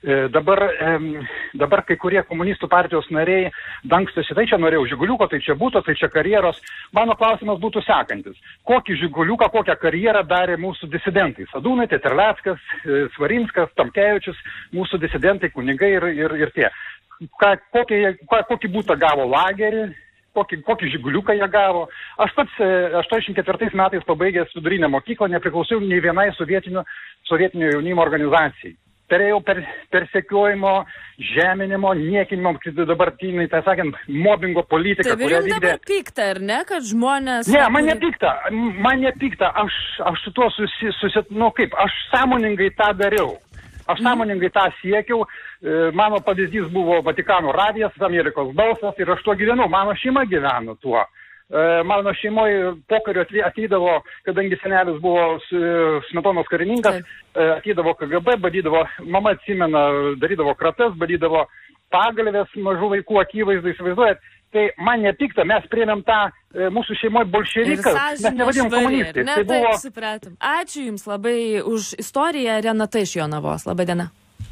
Dabar kai kurie komunistų partijos nariai dangstosi, tai čia norėjau žiguliuko, tai čia būtų, tai čia karjeros. Mano klausimas būtų sekantis. Kokį žiguliuką, kokią karjerą darė mūsų disidentai? Sadūnaitė, Terleckas, Svarinskas, Tamkevičius, mūsų disidentai, kunigai ir tie. kokį būtą gavo lagerį, kokį žiguliuką jie gavo. Aš pats 84 metais pabaigęs vidurinę mokyklą nepriklausiau nei vienai sovietinio jaunimo organizacijai. Perėjau persekiojimo, žeminimo, niekinimo, dabartinį, tai sakant, mobbingo politiką, kurią vykdė. Tai dabar pikta, ar ne, kad žmonės... Ne, man nepikta. Aš su tuo aš sąmoningai tą dariau. Aš sąmoningai tą siekiau. Mano pavyzdys buvo Vatikano radijas, Amerikos balsas ir aš tuo gyvenau. Mano šeima gyveno tuo. Mano šeimoje pokario ateidavo, kadangi senelis buvo Smetonos karininkas, ateidavo KGB, badydavo, mama atsimena, darydavo kratas, badydavo pagalvės mažų vaikų akivaizdai, įsivaizduojat. Tai man nepikta, mes priėmėm tą mūsų šeimoje bolševikas, mes nevadėjom komunistai. Ne, tai buvo... Taip, supratom. Ačiū Jums labai už istoriją, Renata iš Jonavos. Labadiena.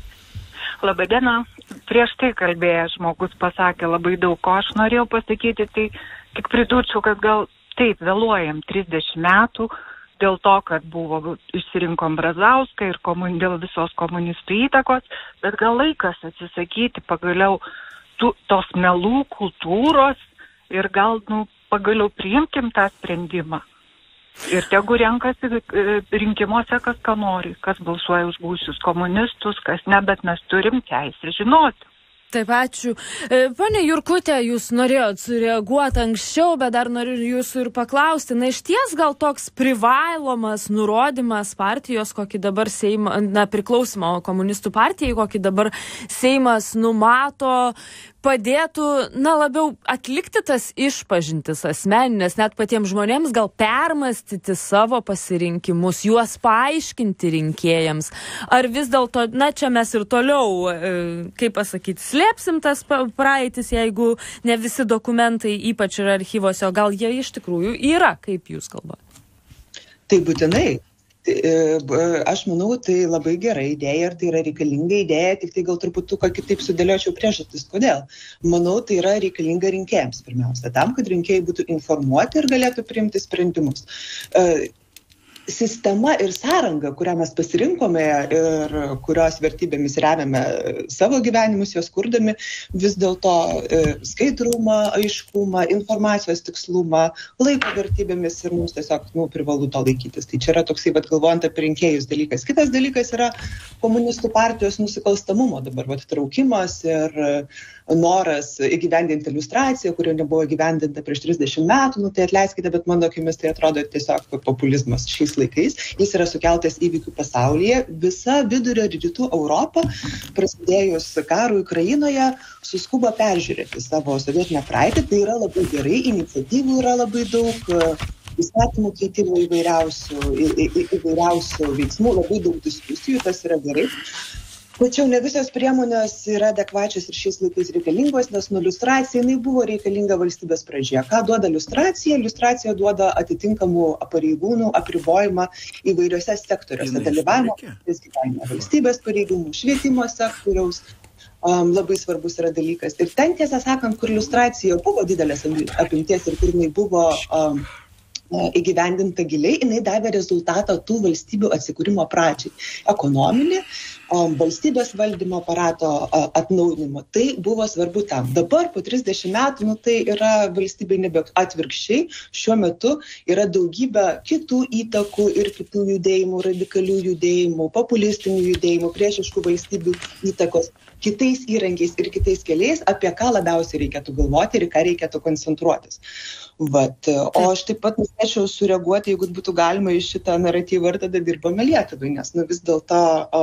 Labadiena. Prieš tai kalbėjęs žmogus pasakė labai daug, ko aš norėjau pasakyti, tai tik pridurčiau, kad gal taip vėluojam 30 metų dėl to, kad išsirinkom Brazauską ir dėl visos komunistų įtakos, bet gal laikas atsisakyti pagaliau tos melų kultūros ir gal pagaliau priimkim tą sprendimą. Ir tegu renkasi rinkimuose, kas ką nori, kas balsuoja už būsius komunistus, kas ne, bet mes turim teisę žinoti. Taip, ačiū. Pone Jurkutė, jūs norėjot sureaguoti anksčiau, bet dar noriu jūsų ir paklausti. Na, iš ties gal toks privalomas nurodymas partijos, kokį dabar priklausimo komunistų partijai, kokį dabar Seimas numato, padėtų, labiau atlikti tas išpažintis asmeninės, net patiems žmonėms gal permastyti savo pasirinkimus, juos paaiškinti rinkėjams. Ar vis dėlto, čia mes ir toliau, kaip pasakyti, slėpsim tas praeitis, jeigu ne visi dokumentai, ypač ir archyvose, o gal jie iš tikrųjų yra, kaip jūs kalbate? Tai būtinai. Aš manau, tai labai gera idėja ir tai yra reikalinga idėja, tik tai gal truputuką kitaip sudėliočiau priežastis. Kodėl? Manau, tai yra reikalinga rinkėjams pirmiausia, tam, kad rinkėjai būtų informuoti ir galėtų priimti sprendimus. Sistema ir sąranga, kurią mes pasirinkome ir kurios vertybėmis remiame savo gyvenimus, jos kurdami, vis dėlto skaidrumą, aiškumą, informacijos tikslumą, laiko vertybėmis ir mums tiesiog privalu to laikytis. Tai čia yra toksai, galvojant apie rinkėjus dalykas. Kitas dalykas yra komunistų partijos nusikalstamumo dabar, traukimas ir noras įgyvendinti iliustraciją, kurio nebuvo įgyvendinta prieš 30 metų, tai atleiskite, bet mano akimis tai atrodo tiesiog populizmas šiais laikais. Jis yra sukeltas įvykių pasaulyje. Visa vidurio ir rytų Europa, prasidėjus karui Ukrainoje, suskubo peržiūrėti savo sovietinę praeitį. Tai yra labai gerai, iniciatyvų yra labai daug, įstatymų keitimų įvairiausių veiksmų, labai daug diskusijų, tas yra gerai. Tačiau ne visos priemonės yra adekvačios ir šiais laikais reikalingos, nes iliustracija jinai buvo reikalinga valstybės pradžioje. Ką duoda iliustracija? Iliustracija duoda atitinkamų pareigūnų apribojimą įvairiose sektoriuose. Dalyvavimo valstybės pareigūnų, švietimo sektoriaus. Labai svarbus yra dalykas. Ir ten, tiesą sakant, kur iliustracija buvo didelės apimties ir kur jinai buvo įgyvendinta giliai, jinai davė rezultatą tų valstybių atsikūrimo pradžiai. Ekonominį, valstybės valdymo aparato atnaujinimo. Tai buvo svarbu tam. Dabar po 30 metų, tai yra valstybė nebe atvirkščiai. Šiuo metu yra daugybė kitų įtakų ir kitų judėjimų, radikalių judėjimų, populistinių judėjimų, priešiškų valstybių įtakos, kitais įrankiais ir kitais keliais, apie ką labiausiai reikėtų galvoti ir ką reikėtų koncentruotis. O aš taip pat norėčiau sureaguoti, jeigu būtų galima į šitą naratyvą ir tada dirbame Lietuvai, nes vis dėlto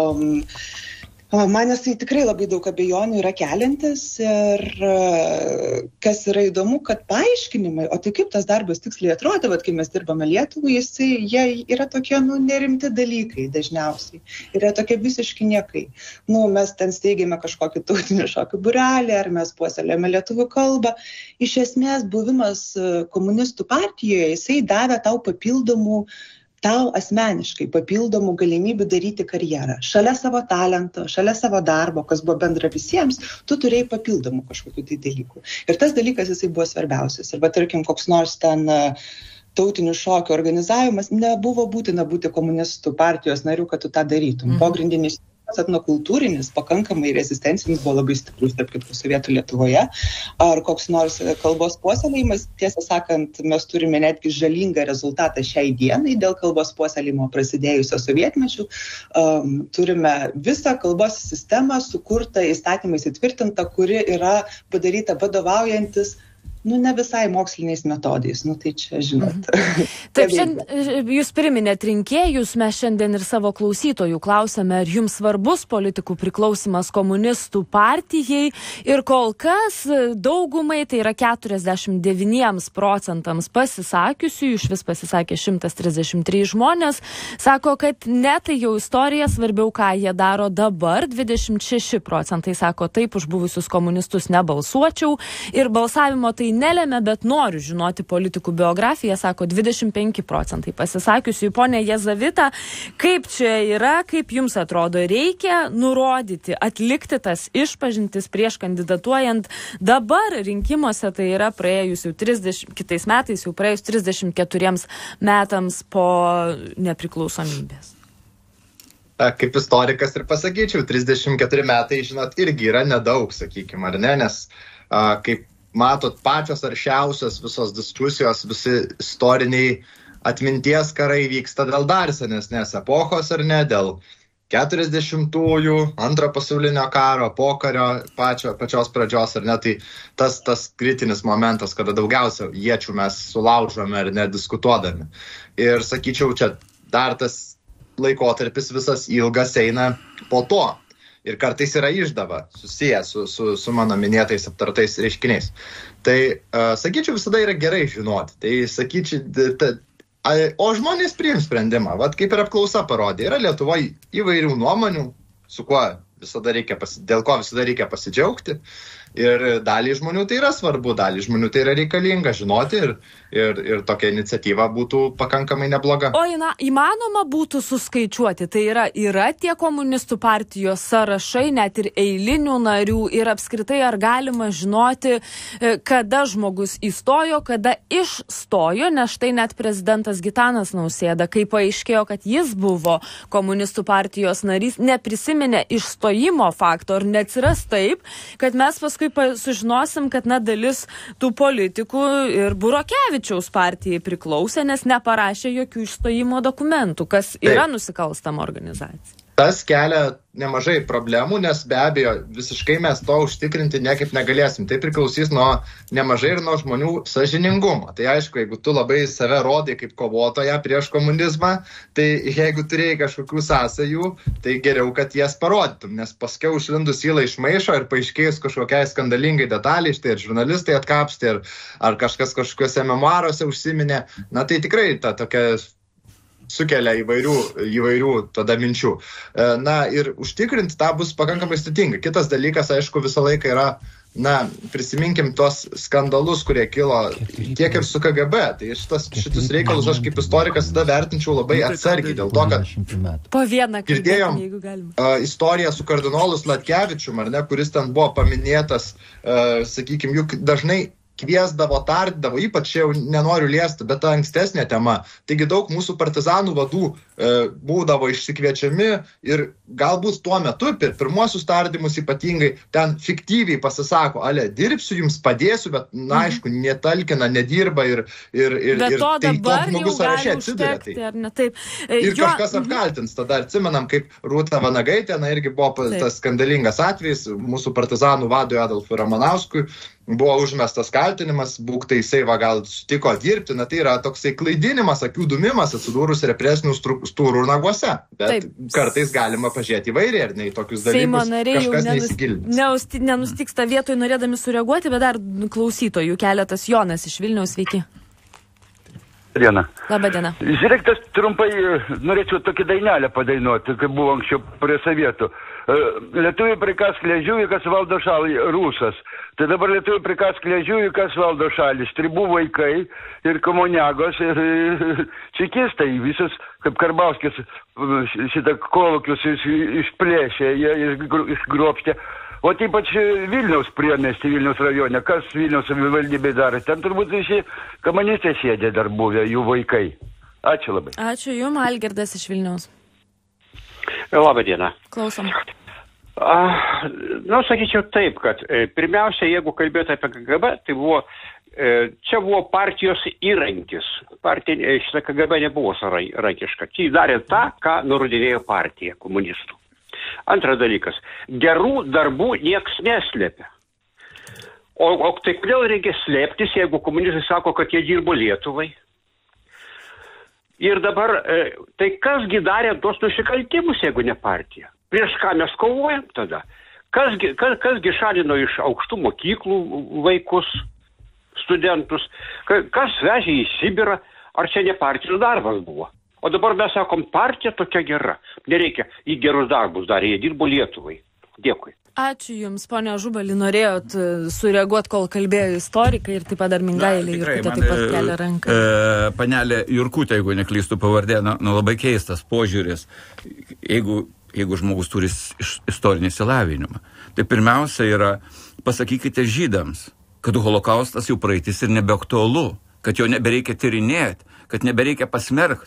man jisai tikrai labai daug abejonių yra keliantis ir kas yra įdomu, kad paaiškinimai, o tai kaip tas darbas tiksliai atrodo, kai mes dirbame Lietuvai, jie yra tokie nerimti dalykai dažniausiai, yra tokie visiškai niekai. Mes ten steigėme kažkokį tautinį šokių būrelį, ar mes puoselėjame lietuvių kalbą. Iš esmės, buvimas komunistų partijoje, jisai davė tau asmeniškai papildomų galimybių daryti karjerą. Šalia savo talento, šalia savo darbo, kas buvo bendra visiems, tu turėjai papildomų kažkokių tai dalykų. Ir tas dalykas jisai buvo svarbiausias. Ir tarkim, koks nors ten tautinių šokių organizavimas, nebuvo būtina būti komunistų partijos narių, kad tu tą darytum. Pogrindinis etnokultūrinis, pakankamai rezistencinis buvo labai stiprus, tarp kitų Sovietų Lietuvoje, ar koks nors kalbos puoselėjimas, tiesą sakant, mes turime netgi žalingą rezultatą šiai dienai dėl kalbos puoselėjimo prasidėjusio sovietmečių. Turime visą kalbos sistemą sukurtą įstatymais įtvirtintą, kuri yra padaryta vadovaujantis ne visai moksliniais metodais, tai čia žinot. Taip, jūs priminėt rinkėjus, mes šiandien ir savo klausytojų klausėme, ar jums svarbus politikų priklausimas komunistų partijai, ir kol kas daugumai, tai yra 49% pasisakiusių, iš vis pasisakė 133 žmonės, sako, kad ne, tai jau istorija, svarbiau, ką jie daro dabar, 26% sako, taip, už buvusius komunistus nebalsuočiau, ir balsavimo tai nelėmė, bet noriu žinoti politikų biografiją, sako 25% pasisakiusių. Pone Jazavita, kaip čia yra, kaip jums atrodo, reikia nurodyti, atlikti tas išpažintis prieš kandidatuojant dabar rinkimuose, tai yra praėjus jau kitais metais, jau praėjus 34 metams po nepriklausomybės. Kaip istorikas ir pasakyčiau, 34 metai, žinot, irgi yra nedaug, sakykime, ar ne, nes kaip matot, pačios aršiausios visos diskusijos, visi istoriniai atminties karai vyksta dėl dar senesnės epochos, ar ne, dėl 40-ųjų, antro pasaulinio karo, pokario pačios pradžios, ar ne, tai tas kritinis momentas, kada daugiausia iečių mes sulaužome, ar ne, diskutuodami. Ir sakyčiau, čia dar tas laikotarpis visas ilgas eina po to. Ir kartais yra išdava susijęs su mano minėtais aptartais reiškiniais. Tai, sakyčiau, visada yra gerai žinoti. Tai, sakyčiau, o žmonės priims sprendimą. Vat kaip ir apklausa parodė, yra Lietuvoje įvairių nuomonių, dėl ko visada reikia pasidžiaugti. Ir daliai žmonių tai yra svarbu, daliai žmonių tai yra reikalinga žinoti ir tokia iniciatyva būtų pakankamai nebloga. O įmanoma būtų suskaičiuoti, tai yra tie komunistų partijos sąrašai, net ir eilinių narių, ir apskritai ar galima žinoti, kada žmogus įstojo, kada išstojo, nes štai net prezidentas Gitanas Nausėda, kai paaiškėjo, kad jis buvo komunistų partijos narys, neprisiminė išstojimo fakto, ar neatsiras taip, kad mes paskui sužinosim, kad dalis tų politikų ir Burokevičiaus partijai priklausė, nes neparašė jokių išstojimo dokumentų, kas yra nusikalstama organizacija. Tas kelia nemažai problemų, nes be abejo visiškai mes to užtikrinti niekaip negalėsim. Tai priklausys nuo nemažai ir nuo žmonių sąžiningumo. Tai aišku, jeigu tu labai save rodai kaip kovotoja prieš komunizmą, tai jeigu turėjai kažkokių sąsajų, tai geriau, kad jas parodytum, nes paskiau išlindus įlą iš maišo ir paaiškėjus kažkokiai skandalingai detaliai, štai ir žurnalistai atkapstė, ar kažkas kažkokiuose memuaruose užsiminė, tai tikrai ta tokia sukelia įvairių tada minčių. Ir užtikrinti tą bus pakankamai sudėtinga. Kitas dalykas, aišku, visą laiką yra, prisiminkim tos skandalus, kurie kilo tiek ir su KGB. Tai šitus reikalus aš kaip istorikas tada vertinčiau labai atsargiai, dėl to, kad po vieną girdėjom istoriją su kardinolu Sladkevičium, ar ne, kuris ten buvo paminėtas, sakykime, juk dažnai kviesdavo, tardavo, ypač čia jau nenoriu liesti, bet ta ankstesnė tema. Taigi daug mūsų partizanų vadų būdavo išsikviečiami ir galbūt tuo metu, per pirmuosius tardymus ypatingai, ten fiktyviai pasisako, dirbsiu, jums padėsiu, bet, aišku, netalkina, nedirba ir bet to tai dabar žmogus sąraše atsiduria. ar ne taip. Ir kažkas apkaltins, tada atsimenam, kaip Rūta Vanagaitė, irgi buvo tas skandalingas atvejis, mūsų partizanų vadui Adolfui Ramanauskui, buvo užmestas kaltinimas, būk tai jisai gal sutiko dirbti, tai yra toksai klaidinimas, akių dumimas atsidūrus represinių struktūrų naguose. Bet kartais galima pažiūrėti įvairiai, ar ne, į tokius dalykus kažkas neįsigilinęs. Nenustiksta vietoj norėdami sureaguoti, bet dar klausytojų keletas. Jonas iš Vilniaus, sveiki. Diena. Labą dieną. Žiūrėk, tas trumpai norėčiau tokį dainelę padainuoti, kaip buvo anksčiau prie sovietų. Lietuviai prikask liežuvį, kas valdo šalį, rusas. Tai dabar lietuviai prikask liežuvį, kas valdo šalį. Stribų vaikai ir komuniagos ir čekistai. Visus, kaip Karbauskis, šitą kolūkius išplėšė, jie išgrobštė. O ypač Vilniaus priemiestį, Vilniaus rajone, kas Vilniaus savivaldybė darė. Ten turbūt visi komunistai sėdė dar buvę, jų vaikai. Ačiū labai. Ačiū jums, Algirdas iš Vilniaus. Labą dieną. Klausom. Sakyčiau taip, kad pirmiausia, jeigu kalbėtų apie KGB, tai čia buvo partijos įrankis. Šitą KGB nebuvo savarankiška. Čia darė tą, ką nurodinėjo partija komunistų. Antras dalykas. Gerų darbų nieks neslėpia. O tai kodėl reikia slėptis, jeigu komunistai sako, kad jie dirbo Lietuvai? Ir dabar, tai kasgi darė tos nusikaltimus, jeigu ne partija? Prieš ką mes kovojam tada? Kasgi šalino iš aukštų mokyklų vaikus, studentus? Kas vežė į Sibirą? Ar čia ne partijos darbas buvo? O dabar mes sakom, partija tokia gera. Nereikia, į gerus darbus darė, jie dirbo Lietuvai. Dėkui. Ačiū Jums, ponia Ažubalį, norėjot sureaguoti, kol kalbėjo istorikai ir taip pat dar Mingailė Jurkutė taip pat kelia ranką. Panelė Jurkutė, jeigu neklystų pavardė, labai keistas požiūris, jeigu žmogus turi istorinį išsilavinimą. Tai pirmiausia yra, pasakykite žydams, kad holokaustas jau praeitis ir nebeaktualu, kad jo nebereikia tyrinėti, kad nebereikia pasmerkti.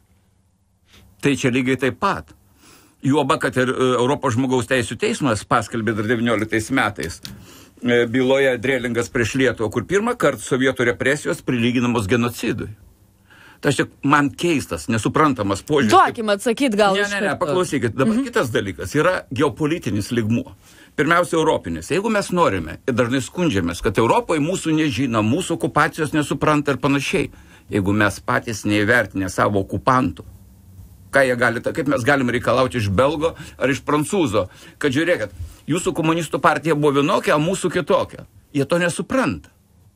Tai čia lygiai taip pat. Juoba, kad ir Europos žmogaus teisų teismas paskelbė dar 19 metais byloje Drėlingas prieš Lietuvą, kur pirmą kartą sovietų represijos prilyginamos genocidui. Tai čia man keistas, nesuprantamas požiūris. Duokim atsakyt gal iš karto. Ne, paklausykit. Dabar kitas dalykas yra geopolitinis lygmuo. Pirmiausia, europinis. Jeigu mes norime ir dažnai skundžiamės, kad Europoje mūsų nežino, mūsų okupacijos nesupranta ir panašiai, jeigu mes patys neįvertinę savo okupantų, kaip mes galim reikalauti iš belgo ar iš prancūzo, kad žiūrėkit, jūsų komunistų partija buvo vienokia, o mūsų kitokia. Jie to nesupranta.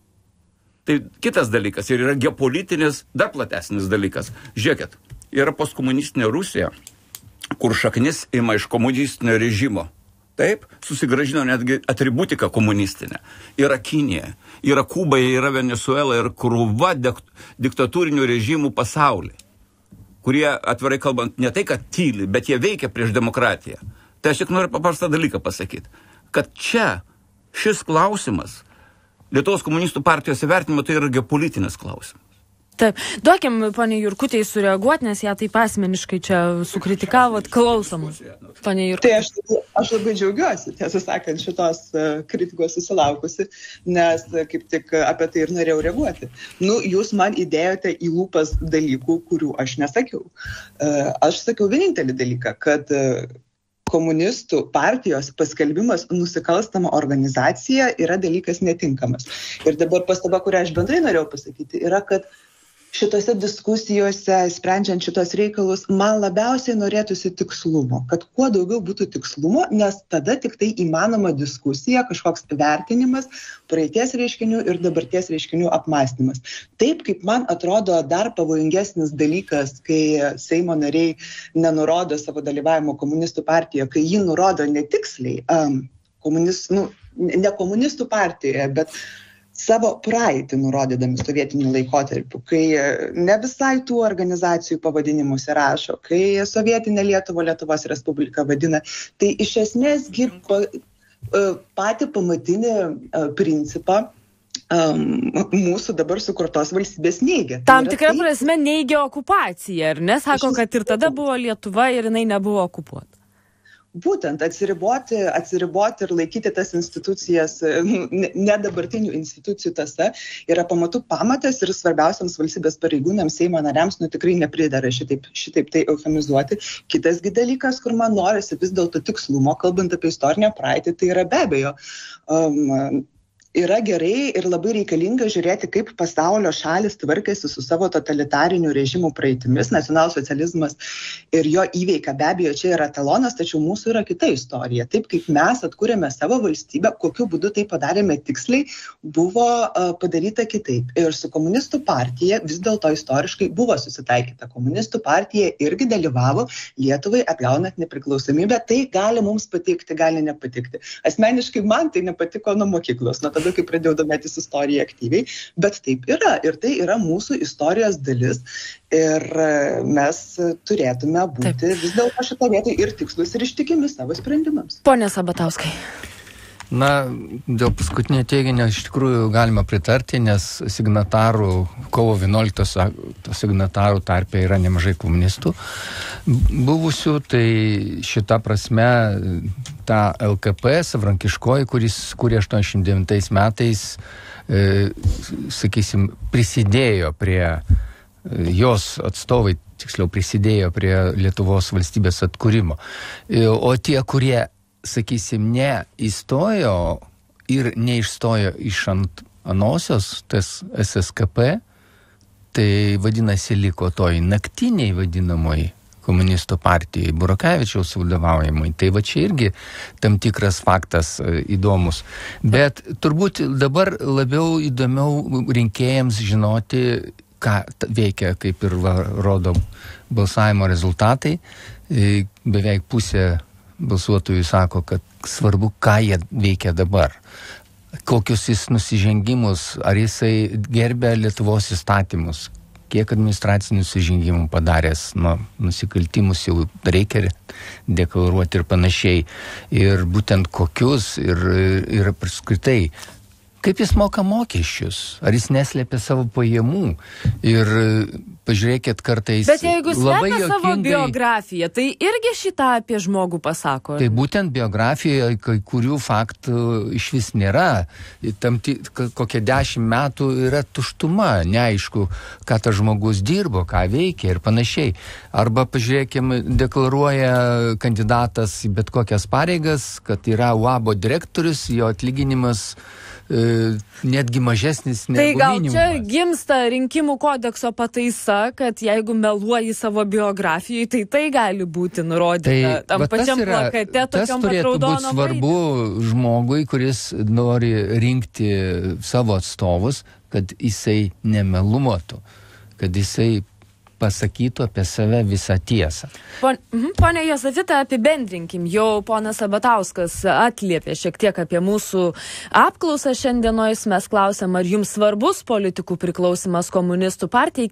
Tai kitas dalykas ir yra geopolitinis, dar platesnis dalykas. Žiūrėkit, yra postkomunistinė Rusija, kur šaknis ima iš komunistinio režimo. Taip, susigražino netgi atributiką komunistinę. Yra Kinija, yra Kuba, yra Venezuela ir krūva diktatūrinių režimų pasaulyje, kurie, atvirai kalbant, ne tai, kad tyli, bet jie veikia prieš demokratiją. Tai aš tik noriu paprastą dalyką pasakyti, kad čia šis klausimas, Lietuvos komunistų partijos įvertinimo, tai yra geopolitinis klausimas. Taip, duokim, ponė Jurkutė, sureaguoti, nes ją taip asmeniškai čia sukritikavot, klausom. Ponė Jurkutė. Tai aš labai džiaugiuosi, tiesą sakant, šitos kritikos susilaukusi, nes kaip tik apie tai ir norėjau reaguoti. Jūs man įdėjote į lūpas dalykų, kurių aš nesakiau. Aš sakiau vienintelį dalyką, kad komunistų partijos paskelbimas nusikalstama organizacija yra dalykas netinkamas. Ir dabar pastaba, kurią aš bendrai norėjau pasakyti, yra, kad šitose diskusijose, sprendžiant šitos reikalus, man labiausiai norėtųsi tikslumo, kad kuo daugiau būtų tikslumo, nes tada tik tai įmanoma diskusija, kažkoks vertinimas, praeities reiškinių ir dabarties reiškinių apmąstymas. Taip, kaip man atrodo dar pavojingesnis dalykas, kai Seimo nariai nenurodo savo dalyvavimo komunistų partijoje, kai jį nurodo netiksliai, ne komunistų partijoje, bet savo praeitį nurodydami sovietinį laikotarpį, kai ne visai tų organizacijų pavadinimus įrašo, kai sovietinė Lietuva Lietuvos Respublika vadina, tai iš esmės patį pamatinį principą mūsų dabar sukurtos valstybės neigia. Tam tikrą prasme neigia okupaciją, ar ne? Sako, kad ir tada buvo Lietuva ir jinai nebuvo okupuota. Būtent atsiriboti ir laikyti tas institucijas, ne dabartinių institucijų tąsa, yra pamatų pamatas ir svarbiausiams valstybės pareigūnams, Seimo nariams, tikrai nepridera šitaip tai eufemizuoti. Kitasgi dalykas, kur man norisi vis dėlto tikslumo, kalbant apie istorinę praeitį, tai yra be abejo. Yra gerai ir labai reikalinga žiūrėti, kaip pasaulio šalis tvarkėsi su savo totalitarinių režimų praeitimis. Nacionalsocializmas ir jo įveika be abejo čia yra etalonas, tačiau mūsų yra kita istorija. Taip kaip mes atkūrėme savo valstybę, kokiu būdu tai padarėme tiksliai, buvo padaryta kitaip. Ir su komunistų partija vis dėlto istoriškai buvo susitaikyta. Komunistų partija irgi dalyvavo Lietuvai atgaunant nepriklausomybę. Tai gali mums patikti, gali nepatikti. Asmeniškai man tai nepatiko nuo mokyklos, nuo tada, kai pradėjau domėtis istoriją aktyviai, bet taip yra. Ir tai yra mūsų istorijos dalis. Ir mes turėtume būti vis dėlto šitą vietą ir tikslus ir ištikimi savo sprendimams. Pone Sabatauskai. Na, dėl paskutinio teiginio iš tikrųjų galima pritarti, nes signatarų, kovo 11 signatarų tarpe yra nemažai komunistų buvusių, tai šita prasme ta LKP, savrankiškoji, kuris kūrė 89 metais, sakysim, prisidėjo prie, jos atstovai, tiksliau prisidėjo prie Lietuvos valstybės atkūrimo. O tie, kurie sakysim, neįstojo ir neišstojo iš anosios, tas SSKP, tai vadinasi liko toj naktiniai vadinamoji komunistų partijai, Burokavičiaus vadovaujamai. Tai va čia irgi tam tikras faktas įdomus. Bet turbūt dabar labiau įdomiau rinkėjams žinoti, ką veikia, kaip ir rodo balsavimo rezultatai. Beveik pusė balsuotojų sako, kad svarbu, ką jie veikia dabar. Kokius jis nusižengimus, ar jisai gerbia Lietuvos įstatymus, kiek administracinių nusižengimų padaręs, nusikaltimus jau reikia deklaruoti ir panašiai. Ir būtent kokius ir apskritai, kaip jis moka mokesčius, ar jis neslėpia savo pajamų. Ir pažiūrėkit kartais Bet jeigu labai slepia savo juokingai biografiją, tai irgi šitą apie žmogų pasako. Tai būtent biografijoje, kai kurių faktų iš vis nėra. Kokie 10 metų yra tuštuma, neaišku, ką tas žmogus dirbo, ką veikia ir panašiai. Arba, pažiūrėkime, deklaruoja kandidatas į bet kokias pareigas, kad yra UABO direktorius, jo atlyginimas netgi mažesnis negu minimumas. Tai gal čia gimsta rinkimų kodekso pataisa, kad jeigu meluoji savo biografijai, tai gali būti nurodyta tam pačiam plakate, tokiam pat raudono. Tas turėtų būti svarbu žmogui, kuris nori rinkti savo atstovus, kad jisai nemeluotų, kad jisai pasakytų apie save visą tiesą. Pone Jozavita, apibendrinkim. Jau ponas Sabatauskas atliepė šiek tiek apie mūsų apklausą šiandienos. Mes klausėm, ar jums svarbus politikų priklausimas komunistų partijai.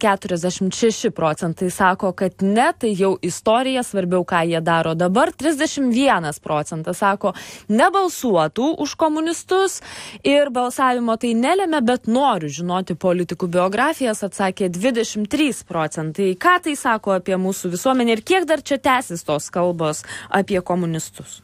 46% sako, kad ne, tai jau istorija, svarbiau, ką jie daro dabar. 31% sako, nebalsuotų už komunistus ir balsavimo tai nelėmė, bet noriu žinoti politikų biografijas, atsakė 23%. Tai ką tai sako apie mūsų visuomenę ir kiek dar čia tęsis tos kalbos apie komunistus?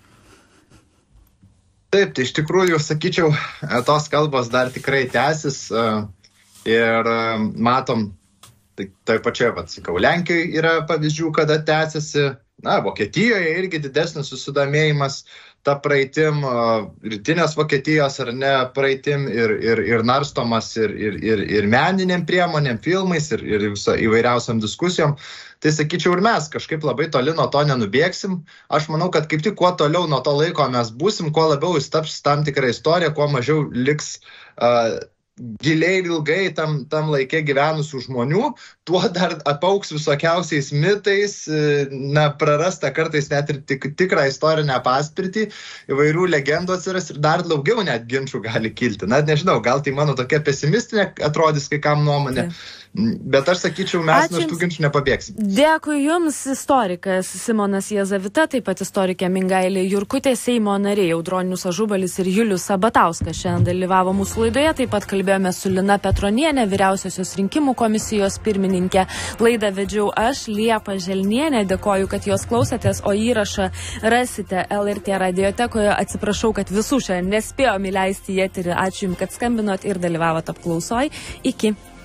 Taip, tai iš tikrųjų, sakyčiau, tos kalbos dar tikrai tęsis ir matom, tai pačioje, sakau, Lenkijoje yra pavyzdžių, kada tęsiasi, Vokietijoje irgi didesnis susidomėjimas ta praeitim, rytinės Vokietijos ar ne praeitim ir narstomas ir meniniam priemonėm, filmais ir įvairiausiam diskusijom. Tai sakyčiau, ir mes kažkaip labai toli nuo to nenubėgsim. Aš manau, kad kaip tik kuo toliau nuo to laiko mes būsim, kuo labiau jis taps tam tikrą istoriją, kuo mažiau liks giliai ir ilgai tam laike gyvenusių žmonių, tuo dar apauks visokiausiais mitais, prarasta kartais net ir tikrą istorinę paspirtį, įvairių legendų atsiras ir dar daugiau net ginčių gali kilti. Nežinau, gal tai mano tokia pesimistinė atrodys kai kam nuomonė, bet aš sakyčiau, mes nuo šitų ginčių nepabėgsim. Dėkui Jums, istorikas Simonas Jozavita, taip pat istorikė Mingailė Jurkutė, Seimo nariai Audronius Ažubalis ir Julius Sabatauskas šiandien dalyvavo mūsų laidoje, taip pat kalbėjome su Lina Petronienė, vyriausiosios rinkimų komisijos pirmininkė. Laidą vedžiau aš, Liepa Želnienė, dėkoju, kad jos klausėtės, o įrašą rasite LRT radiotekoje. Atsiprašau, kad visų šiandien nespėjom įleisti į eterį. Ačiū Jums, kad skambinot ir dalyvavot apklausoj. Iki.